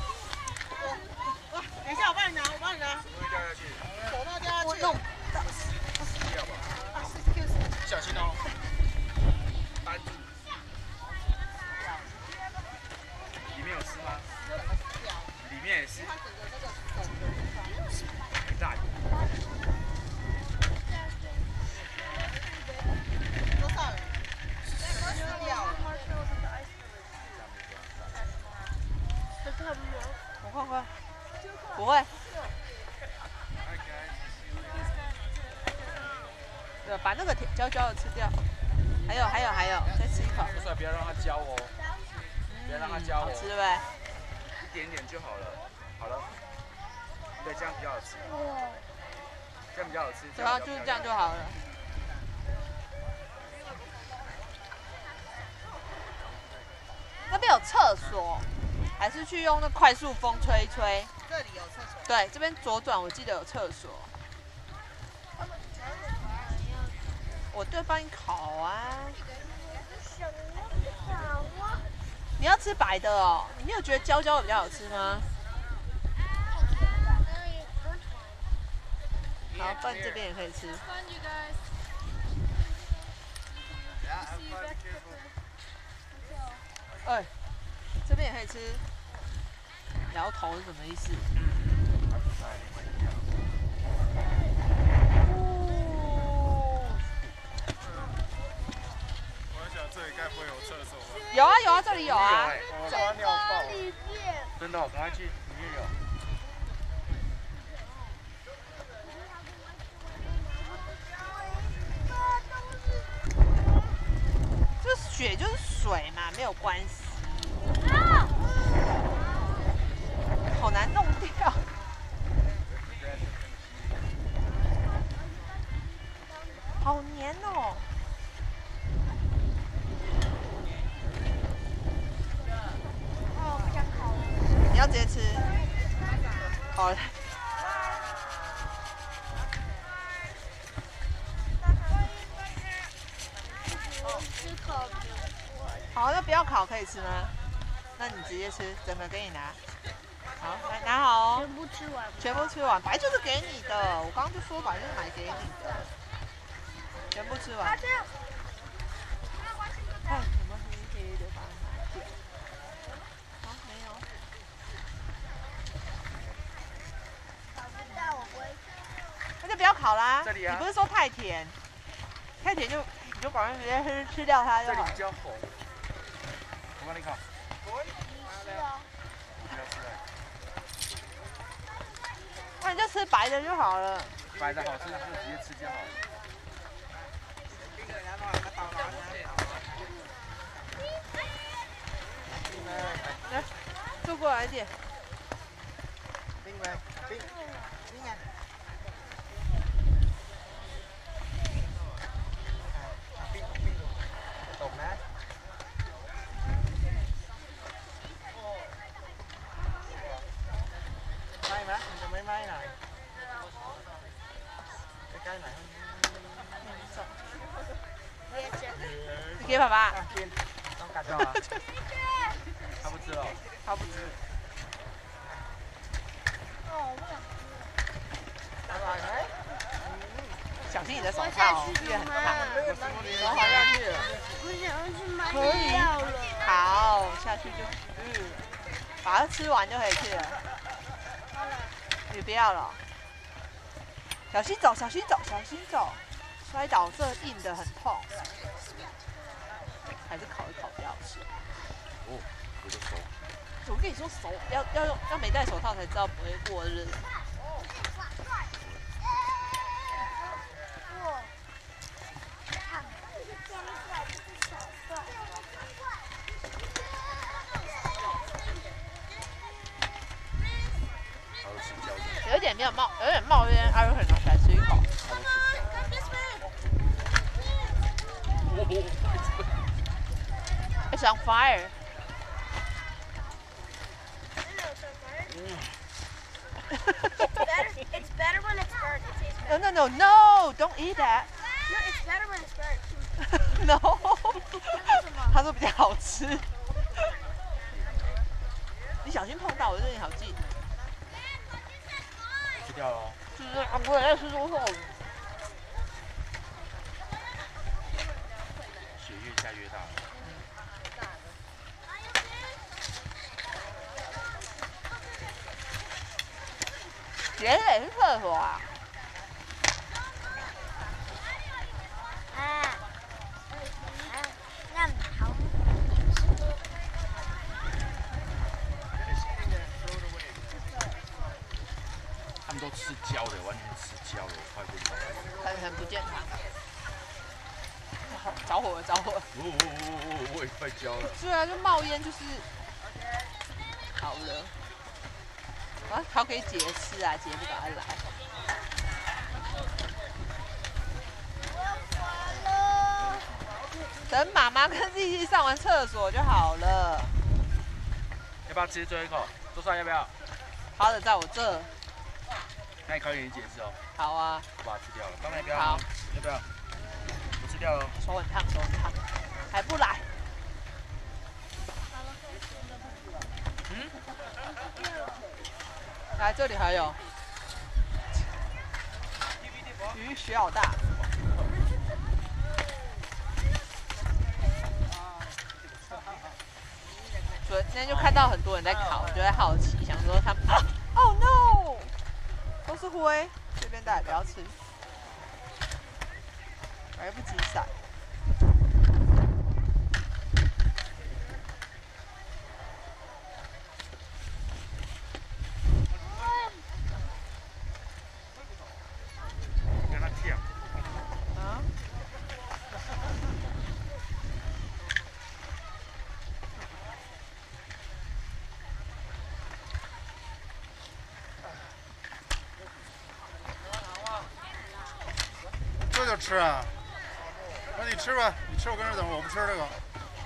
C: 哇！等一下，我帮你拿。
A: 会掉下去。
C: 手套掉下去。
A: 撕掉吧。小心哦。扳住。里面有湿吗？里面也是。
C: 它整个那个手的地方。
A: 很大。
C: 多少？撕掉了。
B: 我看看。不会。对，把那个焦焦的吃掉。还有，再吃一口。
E: 出来不要让它焦哦，不要让它焦哦。
B: 好吃呗。
A: 一点点就好了。好了。对，这样比较好吃。这样比较好吃。
B: 对啊，就是这样就好了。那边有厕所，还是去用那快速风吹一吹？
C: 这里有厕所。
B: 对，这边左转，我记得有厕所。我对帮你烤啊。你要吃白的哦？你没有觉得焦焦的比较好吃吗？好，不然这边也可以吃。哎，这边也可以吃。摇头是什么意思？
A: 我想这里该不会有厕所吧？
B: 有啊，这里有啊。
A: 我都要尿爆了。真的，赶快去，里面有。
B: 这水就是水嘛，没有关系。好难弄掉。好黏哦。你要直接吃。好了。好，那不要烤可以吃吗？那你直接吃，整个给你拿。好，来拿好哦。
D: 全部吃完。
B: 全部吃完，本来就是给你的。我刚刚就说本来就是买给你的。全部吃完。看有没有黑黑的，把它拿掉。好，没有。那就不要烤啦。
A: 这里啊。
B: 你不是说太甜？太甜就你就赶快直接吃掉它就好。
A: 这里比较红。我帮你烤。
B: 那你就吃白的就好了。
A: 白的好吃，就直接吃就好了。
B: 来，坐过来一点。
C: 冰来，冰啊！冰，ตกนะ ไหม้ไหมมันจะไม่ไหม้หน่อยใกล้ๆหน่อย
B: 你给爸爸。
C: กินต้องกัด
A: 要吗？他不吃了。
B: 他不吃。
C: อร่อยไหม
B: 小心你的手套，因为很烫。手滑下去了。
D: 我想要去买
B: 可以
D: 药了。
B: 好，下去就把它吃完就可以去了。你不要了。小心走，小心走，小心走。摔倒这硬的很痛。还是烤一烤比较好吃。
A: 哦，我的手。
B: 我跟你说，手要没戴手套才知道不会过热。有点没有冒，有点冒烟，阿如很想吃一口。It's on fire.
D: It's better when it's burnt. It tastes
B: No,
D: better.
B: no, no, no! Don't eat that.
D: No, it's better when it's burnt.
B: No.他说比较好吃。你小心碰到，我这里好近。
E: 吃掉喽。
B: 就是我也在吃多少。
E: 雪越下越大了。
B: 谁得去厕所啊？
D: 那好。
E: 他们都吃焦的，完全吃焦的，我快不了。
B: 很不健康。着火了，着火了！
E: 我也快焦了。
B: 对啊，就冒烟，就是好了。啊，好给姐吃啊，姐不赶快来。等妈妈跟弟弟上完厕所就好了。
E: 要不要吃最后一口？周帅要不要？
B: 好的，在我这。
E: 那你考给你姐吃哦。
B: 好啊。
E: 我把它吃掉了。刚才不要。
B: 好。
E: 要不要？我吃掉了。
B: 手很烫，手很烫，还不来。嗯？来，这里还有鱼，血好大。昨天就看到很多人在烤，我就在好奇，想说他们Oh no， 都是灰，这边大家不要吃，来不及闪。
E: 跟他跳。
B: 啊？
A: 这就吃啊？那你吃吧，你吃我跟这等，我不吃这个。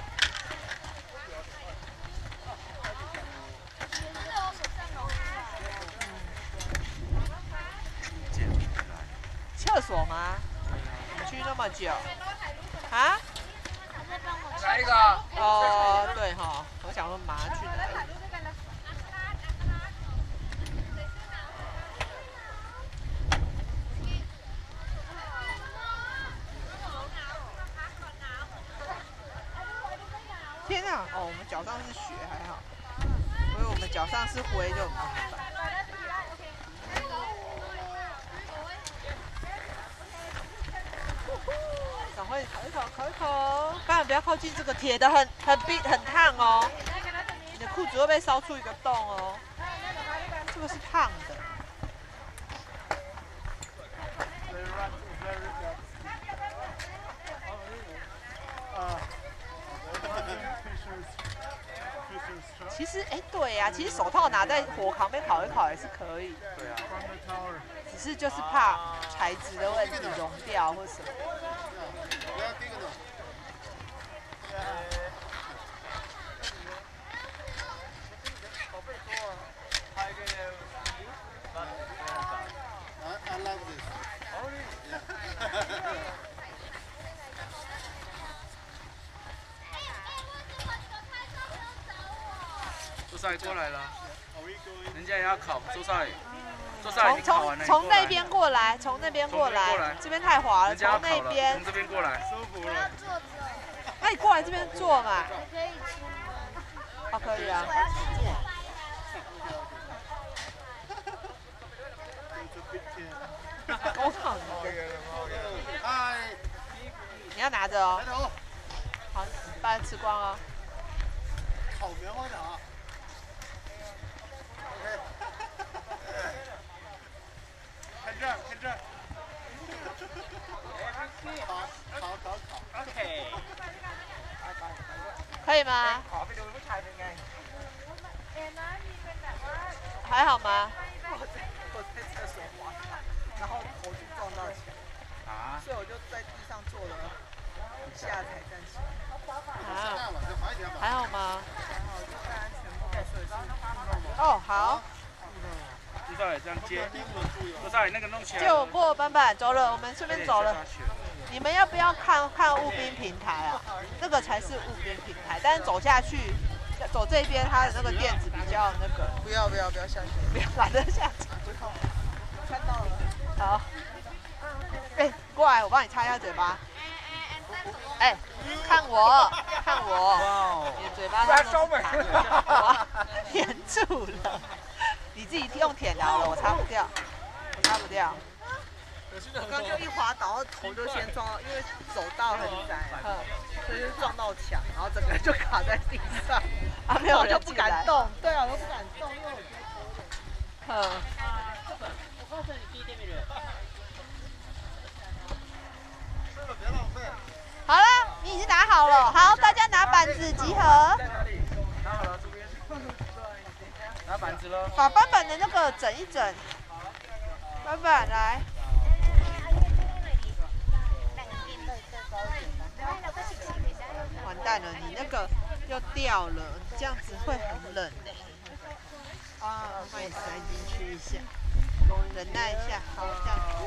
B: 厕所吗？去那么久？啊？
E: 来一个。
B: 哦，对哈，我想说马上去哪里？天啊！哦，我们脚上是雪还好，因为我们脚上是灰就很麻烦。赶快烤一烤，烤一烤！当然不要靠近这个铁的，很冰很烫哦。你的裤子会被烧出一个洞哦。这个是烫的。其实，哎，对呀、其实手套拿在火旁边烤一烤也是可以。
E: 对啊。
B: 只是就是怕材质的问题融掉或什么。
A: I love this.
E: 周少爷过来了，人家也要烤。周少爷，周少爷已经烤完了。
B: 从那边过来，从那边过来，这边太滑了，
E: 人家要
B: 从
E: 烤了，
B: 那边
E: 从。这边过来。
A: 舒服了。
B: 那你过来这边坐嘛？
D: 可以吃吗？
B: 哦，可以啊。我靠你！
A: 嗨，
B: 你要拿着哦
A: 抬。头，
B: 好，把它吃光哦。
A: 烤棉花糖。OK。看这儿，看这儿。烤。OK。
B: 可以吗？
C: ขอไปดูผู้ชายเป็นไง
B: 还好吗？
C: 我在厕所滑，然后头就撞到墙，
E: 啊？
C: 所以我就在地上坐了一下才站起来。
B: 还好，
A: 下了，再滑一点吧。
B: 还好吗？
C: 然后就戴安全帽，所以是运动
B: 哦，好。
E: 少爷这样接，多少爷那个弄起来。
B: 借我过斑斑，走了，我们顺便走了。你们要不要看雾滨平台啊？那个才是雾滨平台，但是走下去，走这边它的那个垫子比较那个。
C: 不要下去，
B: 不要懒得下去。
C: 看到了。
B: 好。哎，过来，我帮你擦一下嘴巴。哎，看我，看我。你的嘴巴上都是痰，我舔住了。你自己用舔的好了，我擦不掉，我擦不掉。
C: 我刚就一滑倒，头就先撞到，因为走道很窄，所以就撞到墙，然后整个人就卡在地上。
B: 啊，没有人
C: 我就不敢动，对啊，我都不敢动，因为我觉得头冷。
B: 好了，你已经拿好了，好，大家拿板子集合。
E: 在哪里？拿好了，这边。拿板子喽。
B: 把斑斑的那个整一整。斑斑来。完蛋了，你那个又掉了，你这样子会很冷呢。啊，帮你塞进去一下，忍耐一下，好，这样子。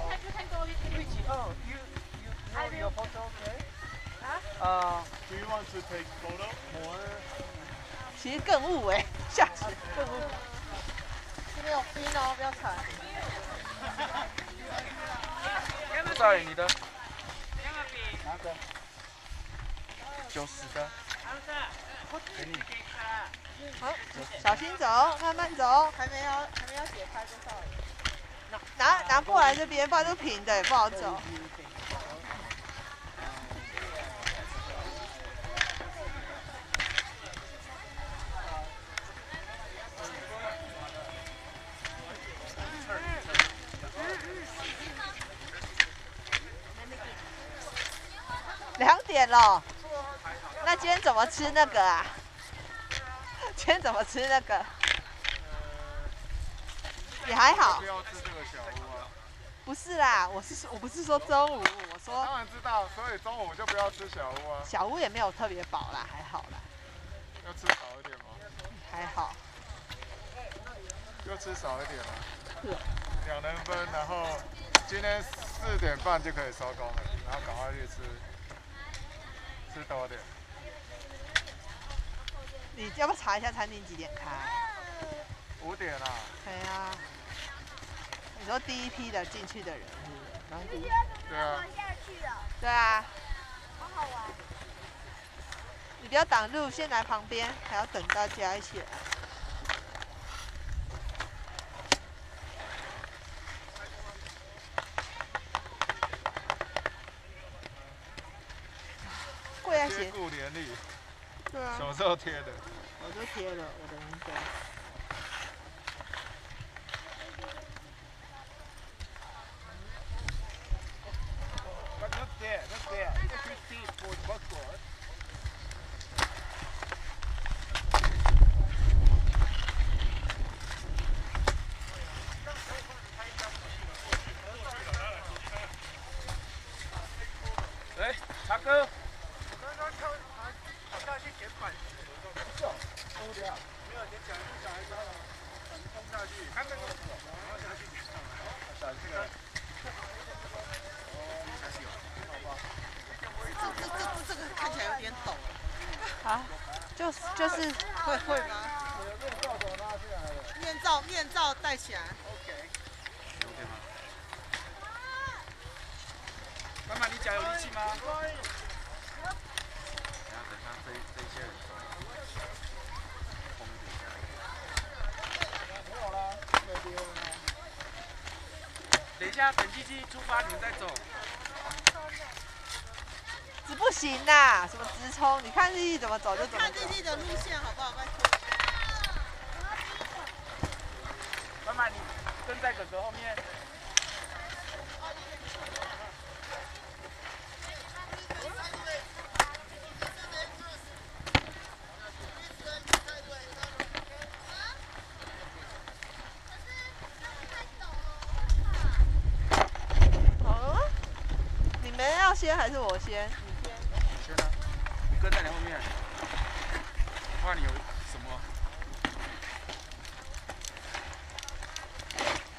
A: Do you want to take photo?
B: 其实更雾哎，下去更雾。
C: 这边有冰哦，不要踩。
E: 多少爷你的？拿着。90的。给你。
B: 好，小心走，慢慢走。
C: 还没要解开多少？
B: 拿过来这边，不然都平的也不好走。2点了，那今天怎么吃那个啊？今天怎么吃那个？也还好。
A: 不要吃这个小屋啊。
B: 不是啦，我不是说中午，我说
A: 当然知道，所以中午就不要吃小屋啊。
B: 小屋也没有特别饱啦，还好啦。
A: 要吃少一点吗？
B: 还好。
A: 又吃少一点了。
B: 是。
A: 2人分，然后今天4点半就可以收工了，然后赶快去吃多点。
B: 你要不要查一下餐厅几点开
A: ？5点啊。
B: 对啊。你说第一批的进去的人，
A: 对啊。
B: 对啊。
D: 好好玩。
B: 你不要挡路，先来旁边，还要等大家一起来。
A: 贴顾联历。
B: 对啊。
A: 什么时候贴的？
B: 我就贴了我的名字。
E: 哎，茶哥。
C: 这个看起来有点陡。
B: 啊，就是
C: 会吗？面罩戴起来。OK。
E: 妈妈，你脚有力气吗？等他这些人走，风底下。没有啦，没丢了。等一下，等机器出发，你们再走。
B: 不行啦，什么直冲？你看日历怎么走就怎么走。
C: 看日历的路线好不好？拜托。
E: 妈妈，你跟在哥哥后面。
B: 先还是我先？
E: 你先啊！我跟在你后面，我怕你有什么。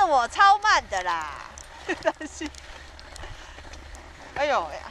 B: 我超慢的啦，担心。哎呦呀！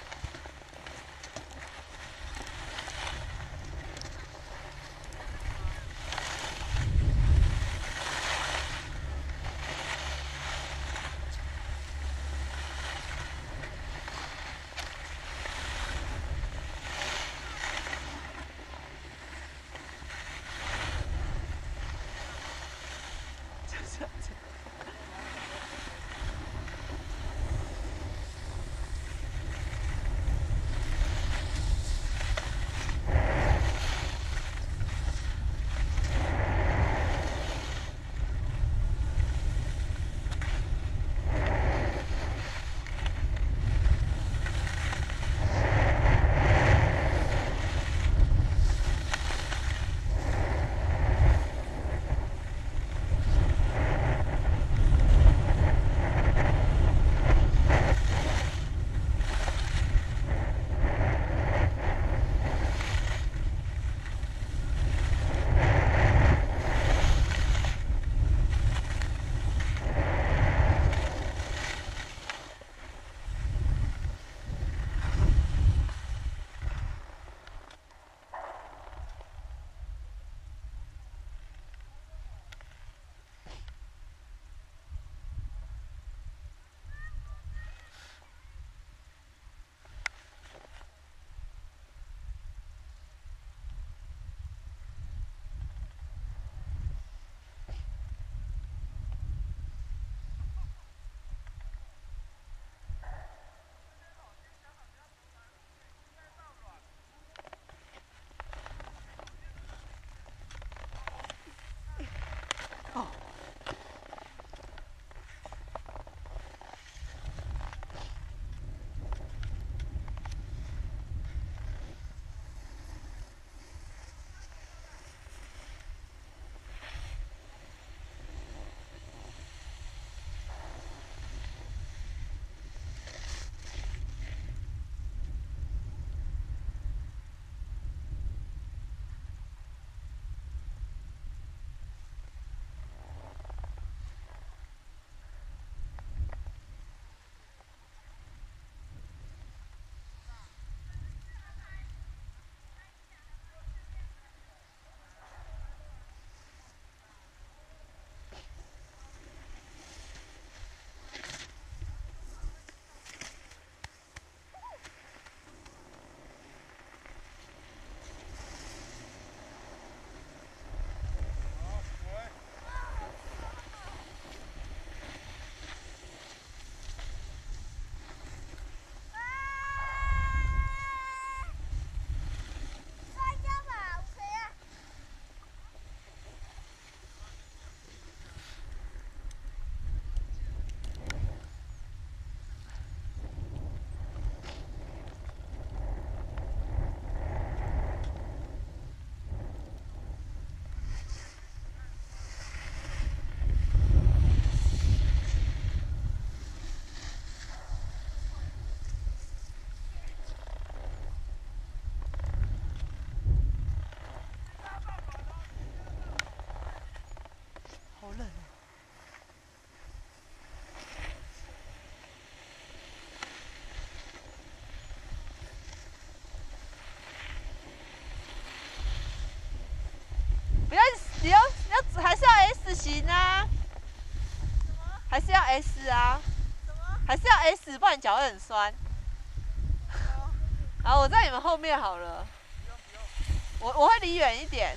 B: 还是要 S 型啊，还是要 S 啊，还是要 S， 不然脚会很酸。好，我在你们后面好了。我会离远一点。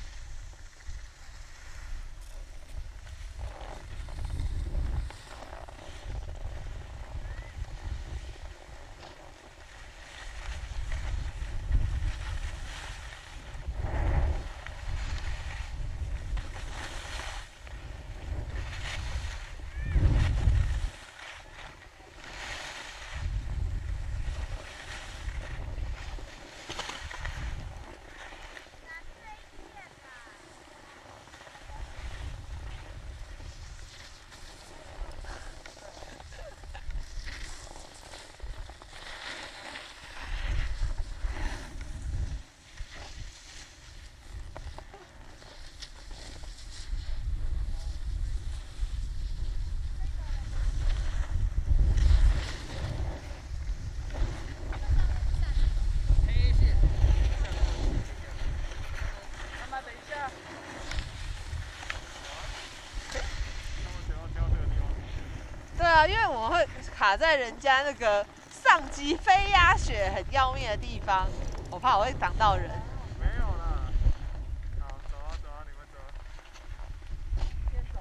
B: 啊，因为我会卡在人家那个上机飞鸭雪很要命的地方，我怕我会挡到人。
A: 没有啦。好，走啊走啊，你们走啊。
C: 先走。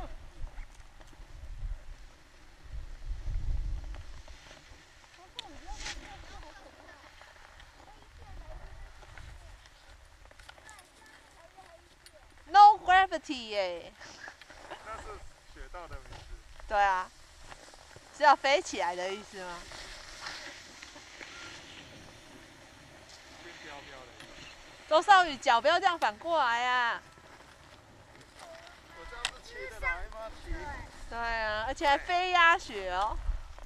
B: No gravity 耶。
A: 那是雪道的名字。
B: 对啊，是要飞起来的意思吗？
A: 轻飘飘的。
B: 周少宇，脚不要这样反过来啊！
A: 我这样是骑得来吗？骑。
B: 对啊，而且还飞鸭雪哦。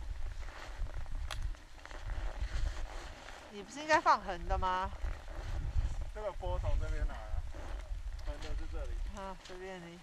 B: 你不是应该放横的吗？
A: 这个波从这边来啊，横的是这里。
B: 啊，随便你。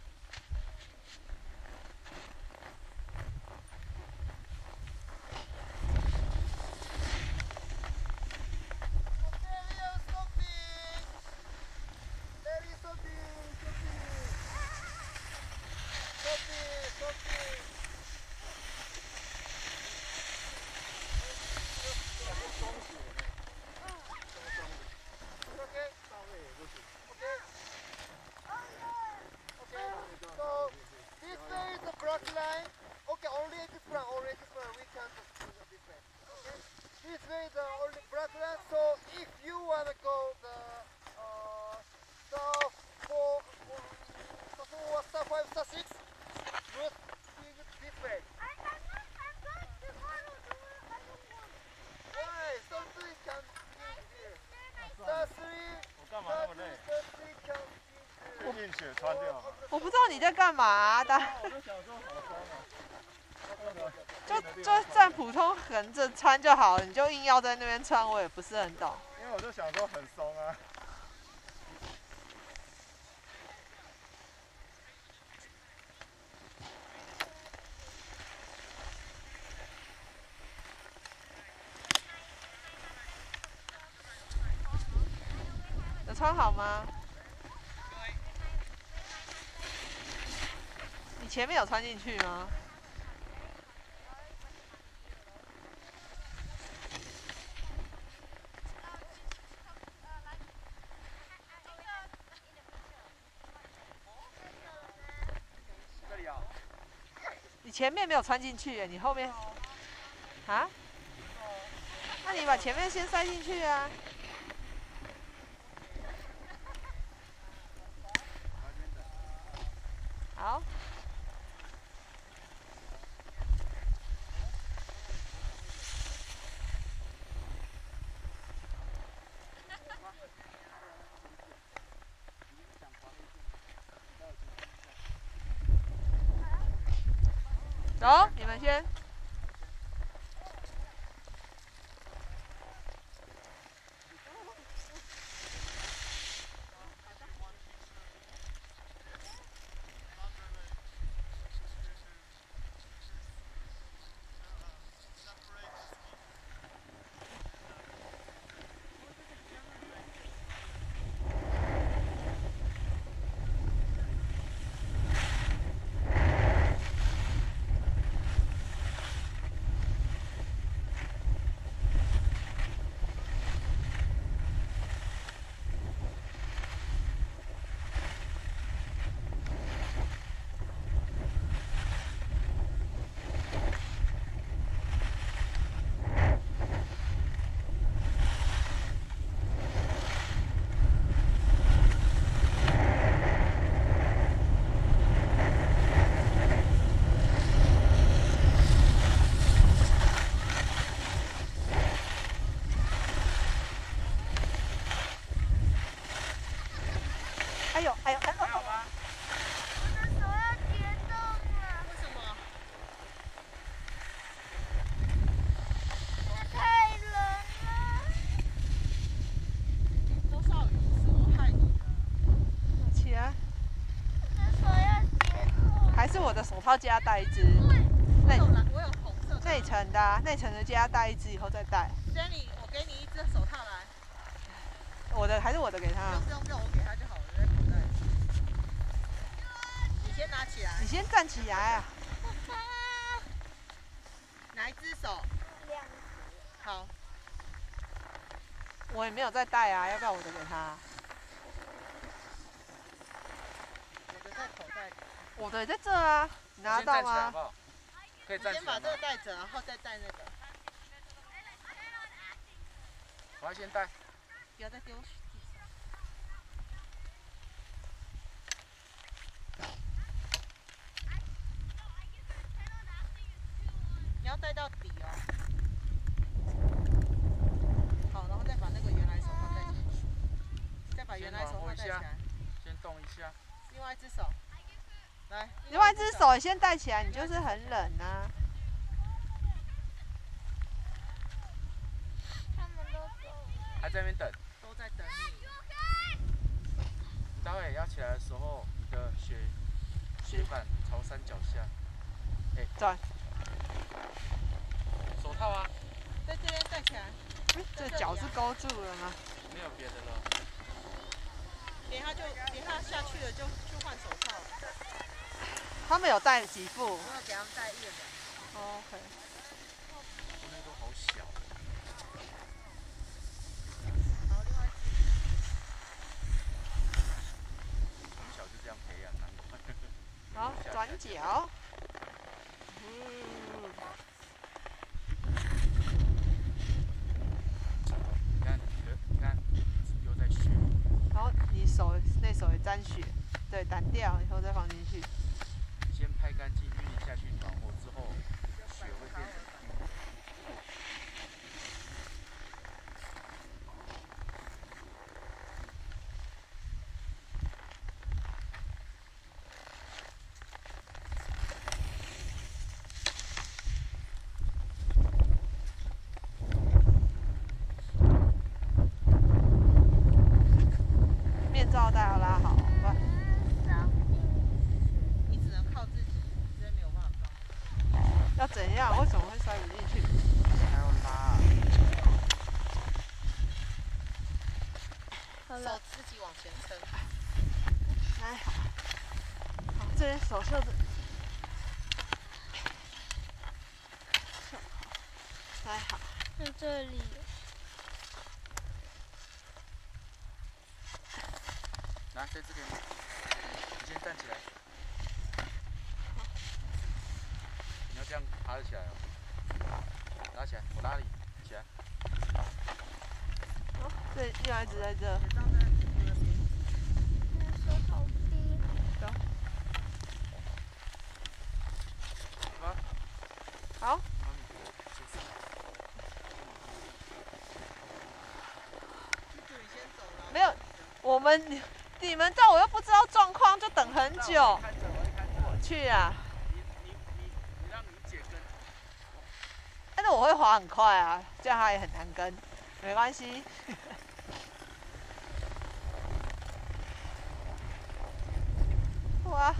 A: 硬雪穿掉。
B: 我不知道你在干嘛啊，
A: 我就想说好酸啊。
B: 就站普通横着穿就好了，你就硬要在那边穿，我也不是很懂。
A: 因为我就想说很松啊。
B: 有穿好吗？你前面有穿进去吗？
A: 这里啊。
B: 你前面没有穿进去，你后面啊？那你把前面先塞进去啊。好。走，你们先。哎呦哎呦哎呦！
D: 我的手要结冻了。为什么？太冷了。
C: 周少宇，是我害你的。
B: 起来。
D: 我的手要结冻。
B: 还是我的手套加戴一只。
C: 我有红色的。
B: 内层的啊，内层的加戴一只，以后再戴。
C: Jenny，我给你一只手套来。
B: 我的还是我的给他？
C: 不用，我给他就好了，在口袋里。你先拿起来。
B: 你先站起来啊！
C: 哪一只手？
D: 两只。
C: 好。
B: 我也没有在带啊，要不要我的给他？
C: 我的在口袋里。
B: 我的也在这啊，你拿得到吗？
E: 可以站起来吗？
C: 先把这个带着，然后再带那个。
E: 我要先带。
C: 不要再丢地上。你要带到底哦。好，然后再把那个原来手套戴进去，再把原来手套戴起来。
E: 先动一下。
C: 另外一只手，来。
B: 另外一只手先戴起来，你就是很冷啊。
D: 他们都走了。
E: 还在那边等。
C: 都在等你。
E: 你待会要起来的时候，你的雪板朝山脚下。
B: 转。
E: 手套啊。
C: 在这边戴起来。
B: 这脚是勾住了吗？
E: 没有别的了。
C: 等一下下去了就换手套了。
B: 他们有带几副？
C: 我有给他们带1、2。
B: OK。
E: 那都好小。
C: 好，另外一只。
E: 从小就这样培养，难怪。
B: 好，转脚。
E: 你看，又在雪。
B: 然后你那手也沾雪，对，掸掉以后再放进去。
E: 先拍干净，因为你下去暖和之后，雪会变成冰。
B: 面罩带要拉好，不然
C: 你只能靠自己，这边没有办法帮。
B: 要怎样？为什么会塞不进去？
E: 还要拉。
C: 手自己往前撑。
B: 来，好，这边手袖子，塞好。
D: 在这里。
E: 来，在这边。你先站起来。你要这样爬得起来哦。拉起来，我拉你起来。
B: 哦，对，另外一只在这。
D: 手好低。
B: 走。
E: 好。
B: 好。没有，你们到我又不知道状况，就等很久。我去啊。
E: 你让你姐跟。
B: 但是我会滑很快啊，这样它也很难跟，没关系。哇！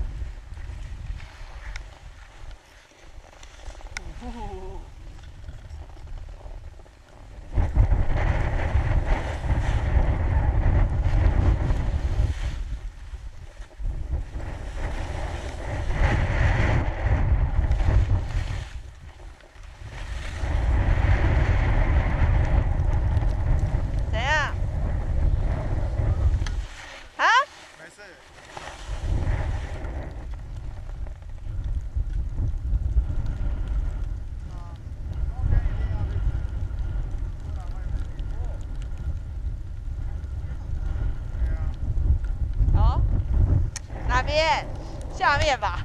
B: 怎样？啊？
A: 没事。
B: 哦，哪边？下面吧。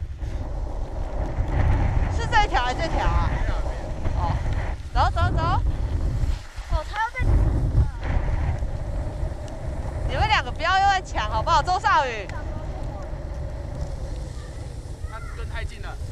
B: 是这一条还是这条啊？哦，走走走。
D: 哦，他要在。
B: 你们两个不要又在抢好不好？周少宇。
E: 他跟太近了。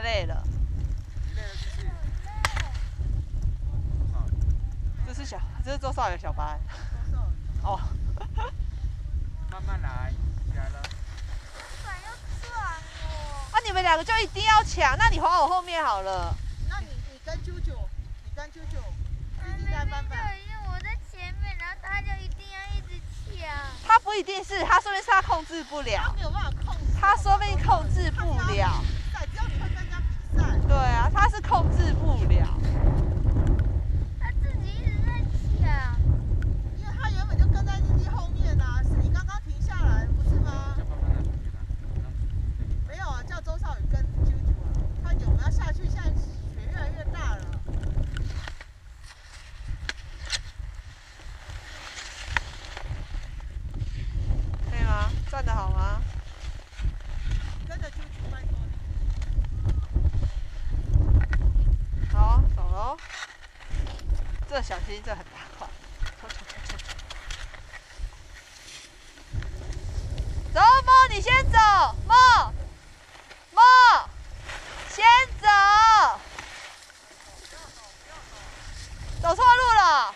B: 累了。
E: 你累了是不是？
B: 这是周少宇小班。哦。
E: 慢慢来，起来了。
D: 想要撞我。
B: 啊，你们两个就一定要抢，那你滑我后面好了。
C: 那你跟啾啾，你跟啾啾，弟弟带斑斑。
D: 因为我在前面，然后他就一定要一直抢。
B: 他不一定是，他说不定是他控制不了。
C: 他没有办法控制。
B: 他说不定控制不了。
C: 只要你会跟人家比赛。
B: 对啊，他是控制不了。
D: 他自己一直在抢。
C: 因为他原本就跟在弟弟后面啊，是你刚刚停下来，不是吗？没有啊，叫周少宇跟啾啾啊。快点，我们要下去，现在雪越来越大了。
B: 可以吗？站得好吗？
C: 跟着啾啾，拜托你。
B: 好，走喽。这小心，这很大块。走，梦，你先走，梦，先走。走错路了。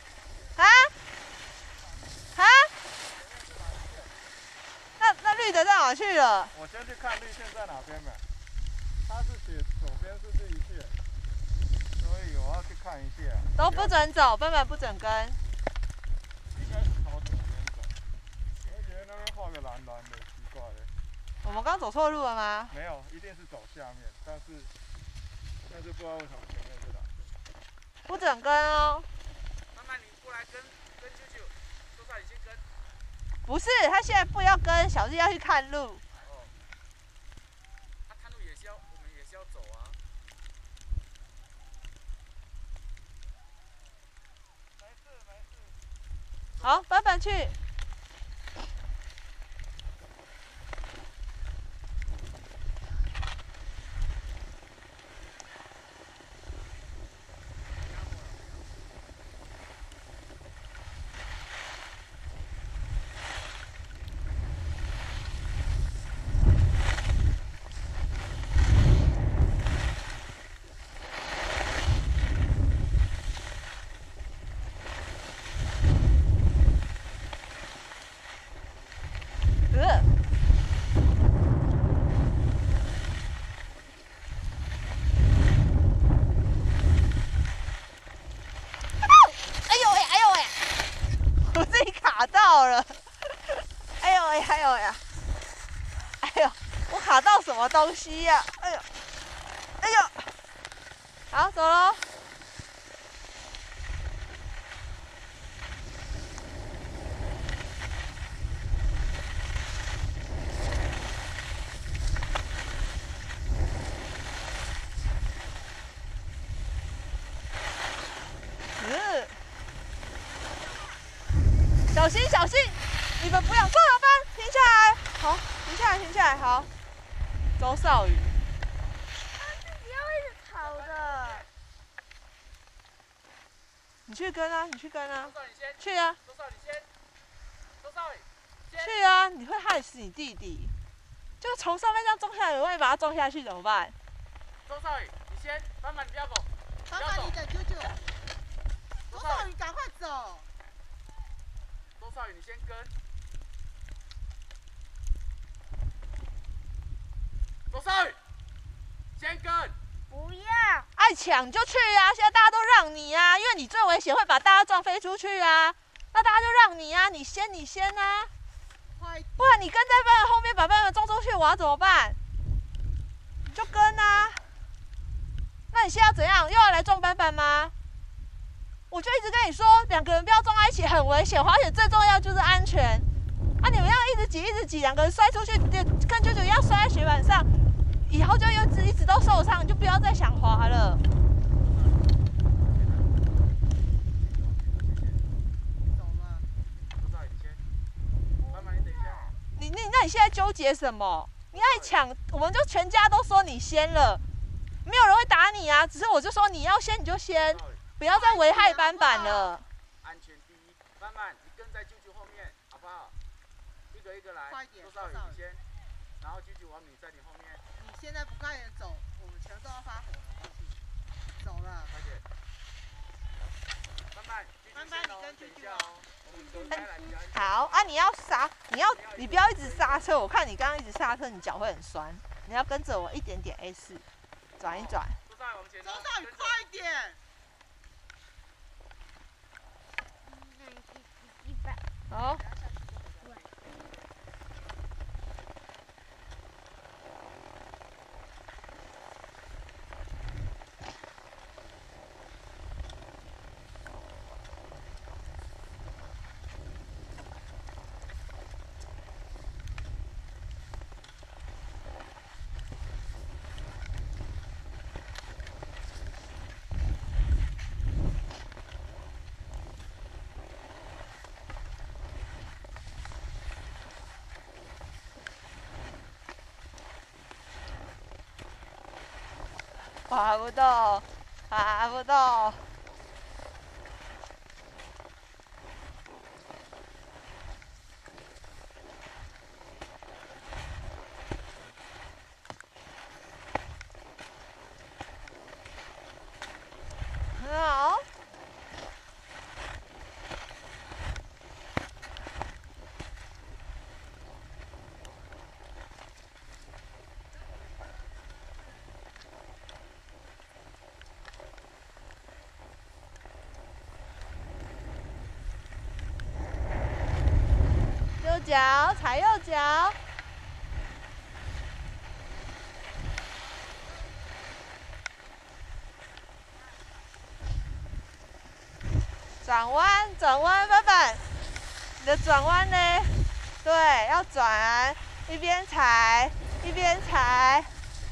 B: 那绿的在哪去了？
A: 我先去看绿线在哪边呗。它是写左边是绿线，所以我要去看一下。
B: 都不准走，根本不准跟。
A: 应该是朝左边走。我觉得那边画个蓝蓝的，奇怪的。
B: 我们刚走错路了吗？
A: 没有，一定是走下面，但是不知道为什么前面是蓝的。
B: 不准跟哦。
E: 慢慢你过来跟啾啾，周少宇先跟。
B: 不是，他现在不要跟，小弟要去看路。
E: 哦。他看路也是要，我们也是要走啊。
A: 没事。
B: 好，斑斑去。卡到了，哎呦，我卡到什么东西呀？哎呦，好，走喽。小心！你们不要撞了班，停下来。好，停下来，好。周少宇。
D: 他自己要一直吵的。
B: 你去跟啊！去啊！
E: 周少宇先。
B: 去啊！你会害死你弟弟。就从上面这样撞下来，你万一把他撞下去怎么办？
E: 周少宇，你先，斑斑你不要走。
C: 斑斑你等啾啾。周少宇赶快走。
E: 周少宇，你先跟。周少宇，先跟。
D: 不要。
B: 爱抢就去啊！现在大家都让你啊，因为你最危险，会把大家撞飞出去啊。那大家就让你啊，你先啊。不然你跟在斑斑后面把斑斑撞出去，我要怎么办？你就跟啊。那你现在要怎样？又要来撞斑斑吗？我就一直跟你说，两个人不要撞在一起，很危险。滑雪最重要就是安全。啊，你们要一直挤，两个人摔出去，跟舅舅一样摔在雪板上，以后就一直都受伤，你就不要再想滑了。那你现在纠结什么？你爱抢，我们就全家都说你先了，没有人会打你啊。只是我就说你要先你就先。不要再危害斑斑了。
E: 安全第一，斑斑，你跟在舅舅后面，好不好？一个一个来。
C: 快点，
E: 周少宇，你先。 然后继续往你在你后面。
C: 你现在不快点走，我们全都要发火了。走了。
E: 快点。慢慢，
C: 慢慢，你跟啾啾哦。
E: 我们隔开来比较安全。
B: 好啊，你要刹，你不要一直刹车。我看你刚刚一直刹车，你脚会很酸。你要跟着我一点点 A4， 转一转。
E: 周少往前。
C: 周少，你快一点。
B: 好。滑不动，滑不动。很好。右脚踩右脚，转弯转弯，板板，你的转弯呢？对，要转，一边踩一边踩。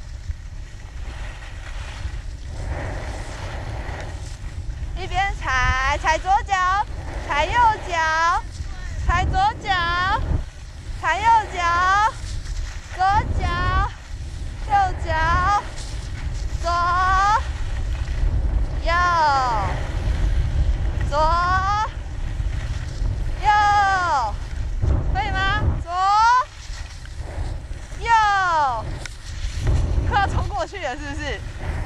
B: 一边踩，踩左脚，踩右脚。踩左脚，踩右脚，左脚，右脚，左，右，左，右，可以吗？左，右，快要冲过去了，是不是？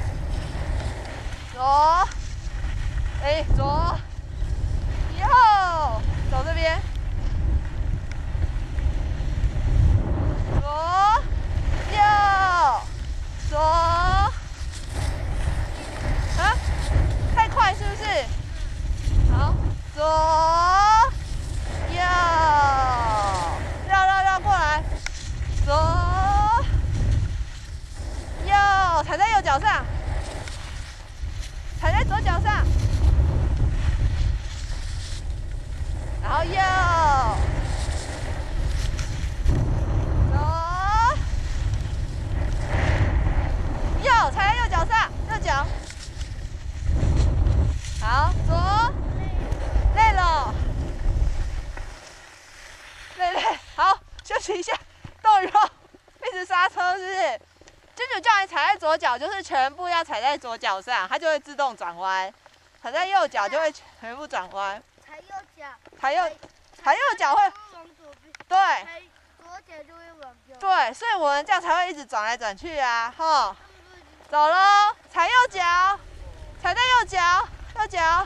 B: 左，左，右，走这边。左，右，左，啊，太快是不是？好，左，右，绕过来，左，右，踩在右脚上，踩在左脚上，然后右。踩在右脚上，右脚。好，左，累了，累，好，休息一下，动一动，一直刹车是不是？啾啾叫你踩在左脚，就是全部要踩在左脚上，它就会自动转弯；踩在右脚就会全部转弯。
D: 踩右脚。
B: 踩右脚会
D: 往左边。
B: 对。
D: 踩左脚就会往右。
B: 对，所以我们这样才会一直转来转去啊，吼。走喽，踩右脚，踩在右脚，右脚。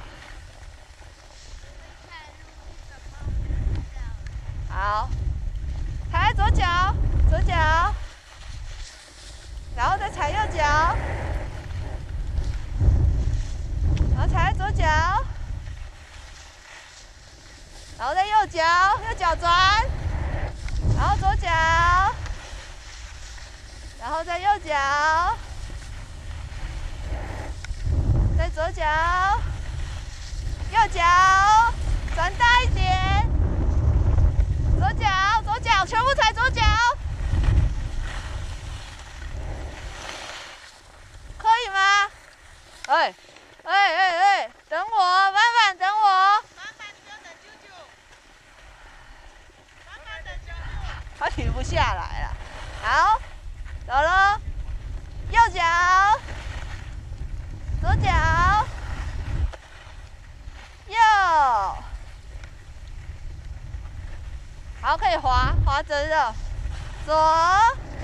B: 好，踩在左脚，左脚，然后再踩右脚，然后踩在左脚，然后再右脚，右脚转，然后左脚，然后再右脚。再左脚，右脚，转大一点，左脚，全部踩左脚，可以吗？等我，慢慢等我。
C: 慢慢不要等啾啾。慢慢等啾啾。
B: 他停不下来了。好，走喽，右脚。左脚，右，好，可以滑着的，左，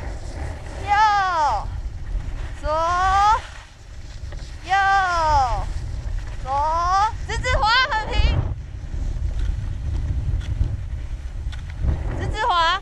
B: 右，左，右，左，直直滑，很平，直直滑。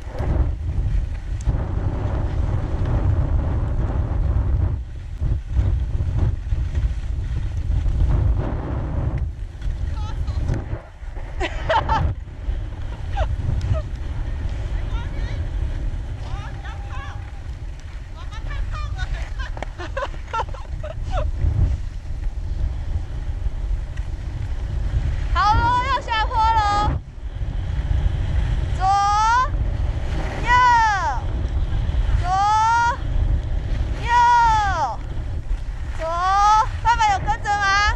B: 好了，要下坡了。左，右，左，右，左。爸爸有跟着吗？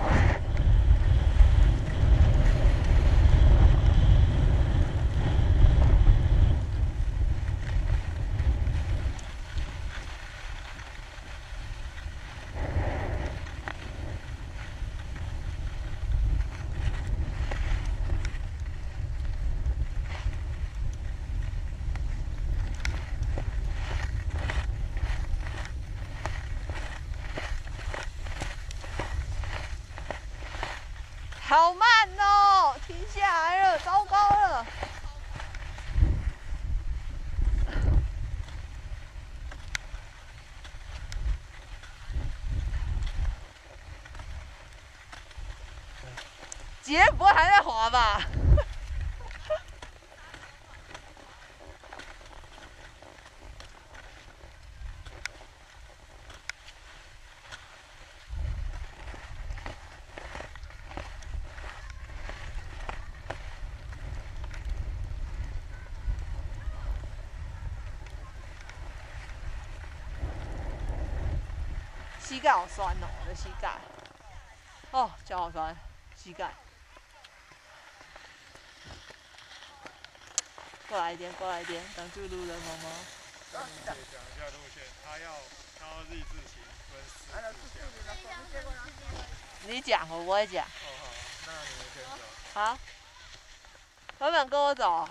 B: 好慢哦，停下来了，糟糕了。姐不会还在滑吧？膝盖好酸哦，我的膝盖。哦，脚好酸，膝盖。过来一点，过来一点，挡住路人猫猫。
A: 讲一下路线，他要日字形分4次。
B: 你讲，我不会讲。
A: 哦好，那你们先走。
B: 好。本本跟我走。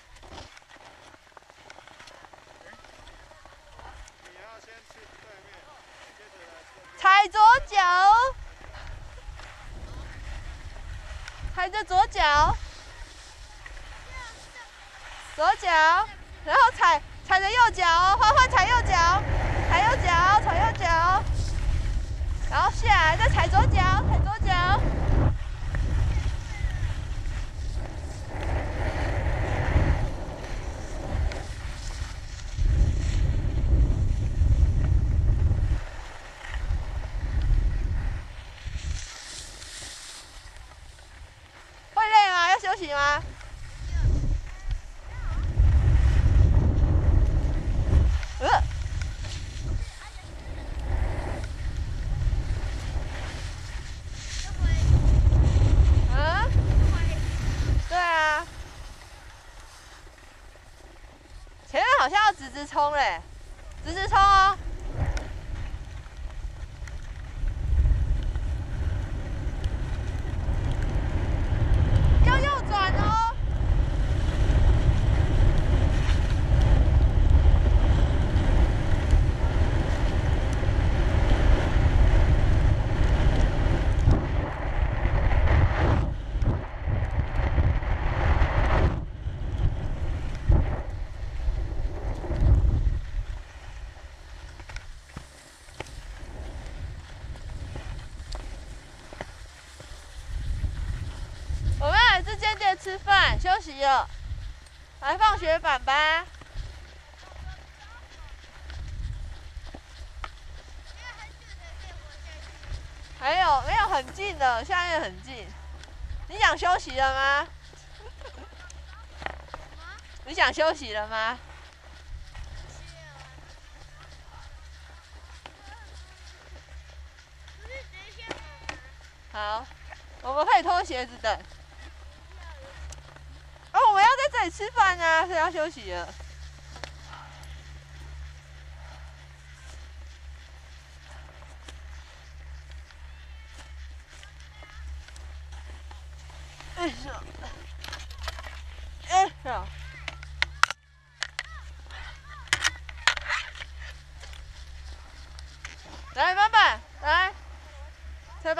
A: 你要先去对面，接着来这边。
B: 踩左脚，踩着左脚，左脚，然后踩着右脚哦，缓缓踩右脚，踩右脚，踩右脚，然后下来再踩左脚，踩左脚。会累吗？要休息吗？对啊。前面好像要直直冲嘞，直直冲哦。要右转哦。我们来这间店吃饭休息了，来放雪板吧。还有没有很近的？下面很近。你想休息了吗？你想休息了吗？好，我们可以脱鞋子等。哦，我们要在这里吃饭啊，所以要休息了。哎呀，哎呀。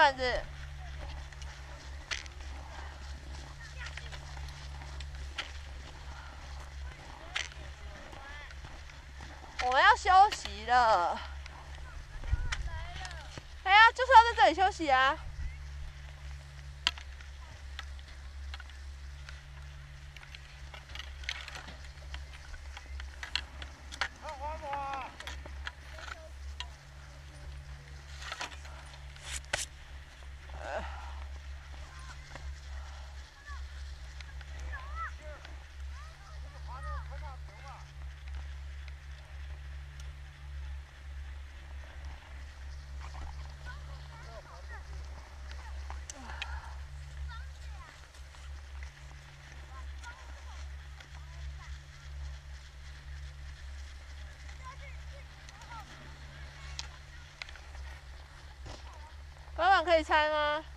B: 段子。我们要休息了。哎呀，就是要在这里休息啊。老板可以拆吗？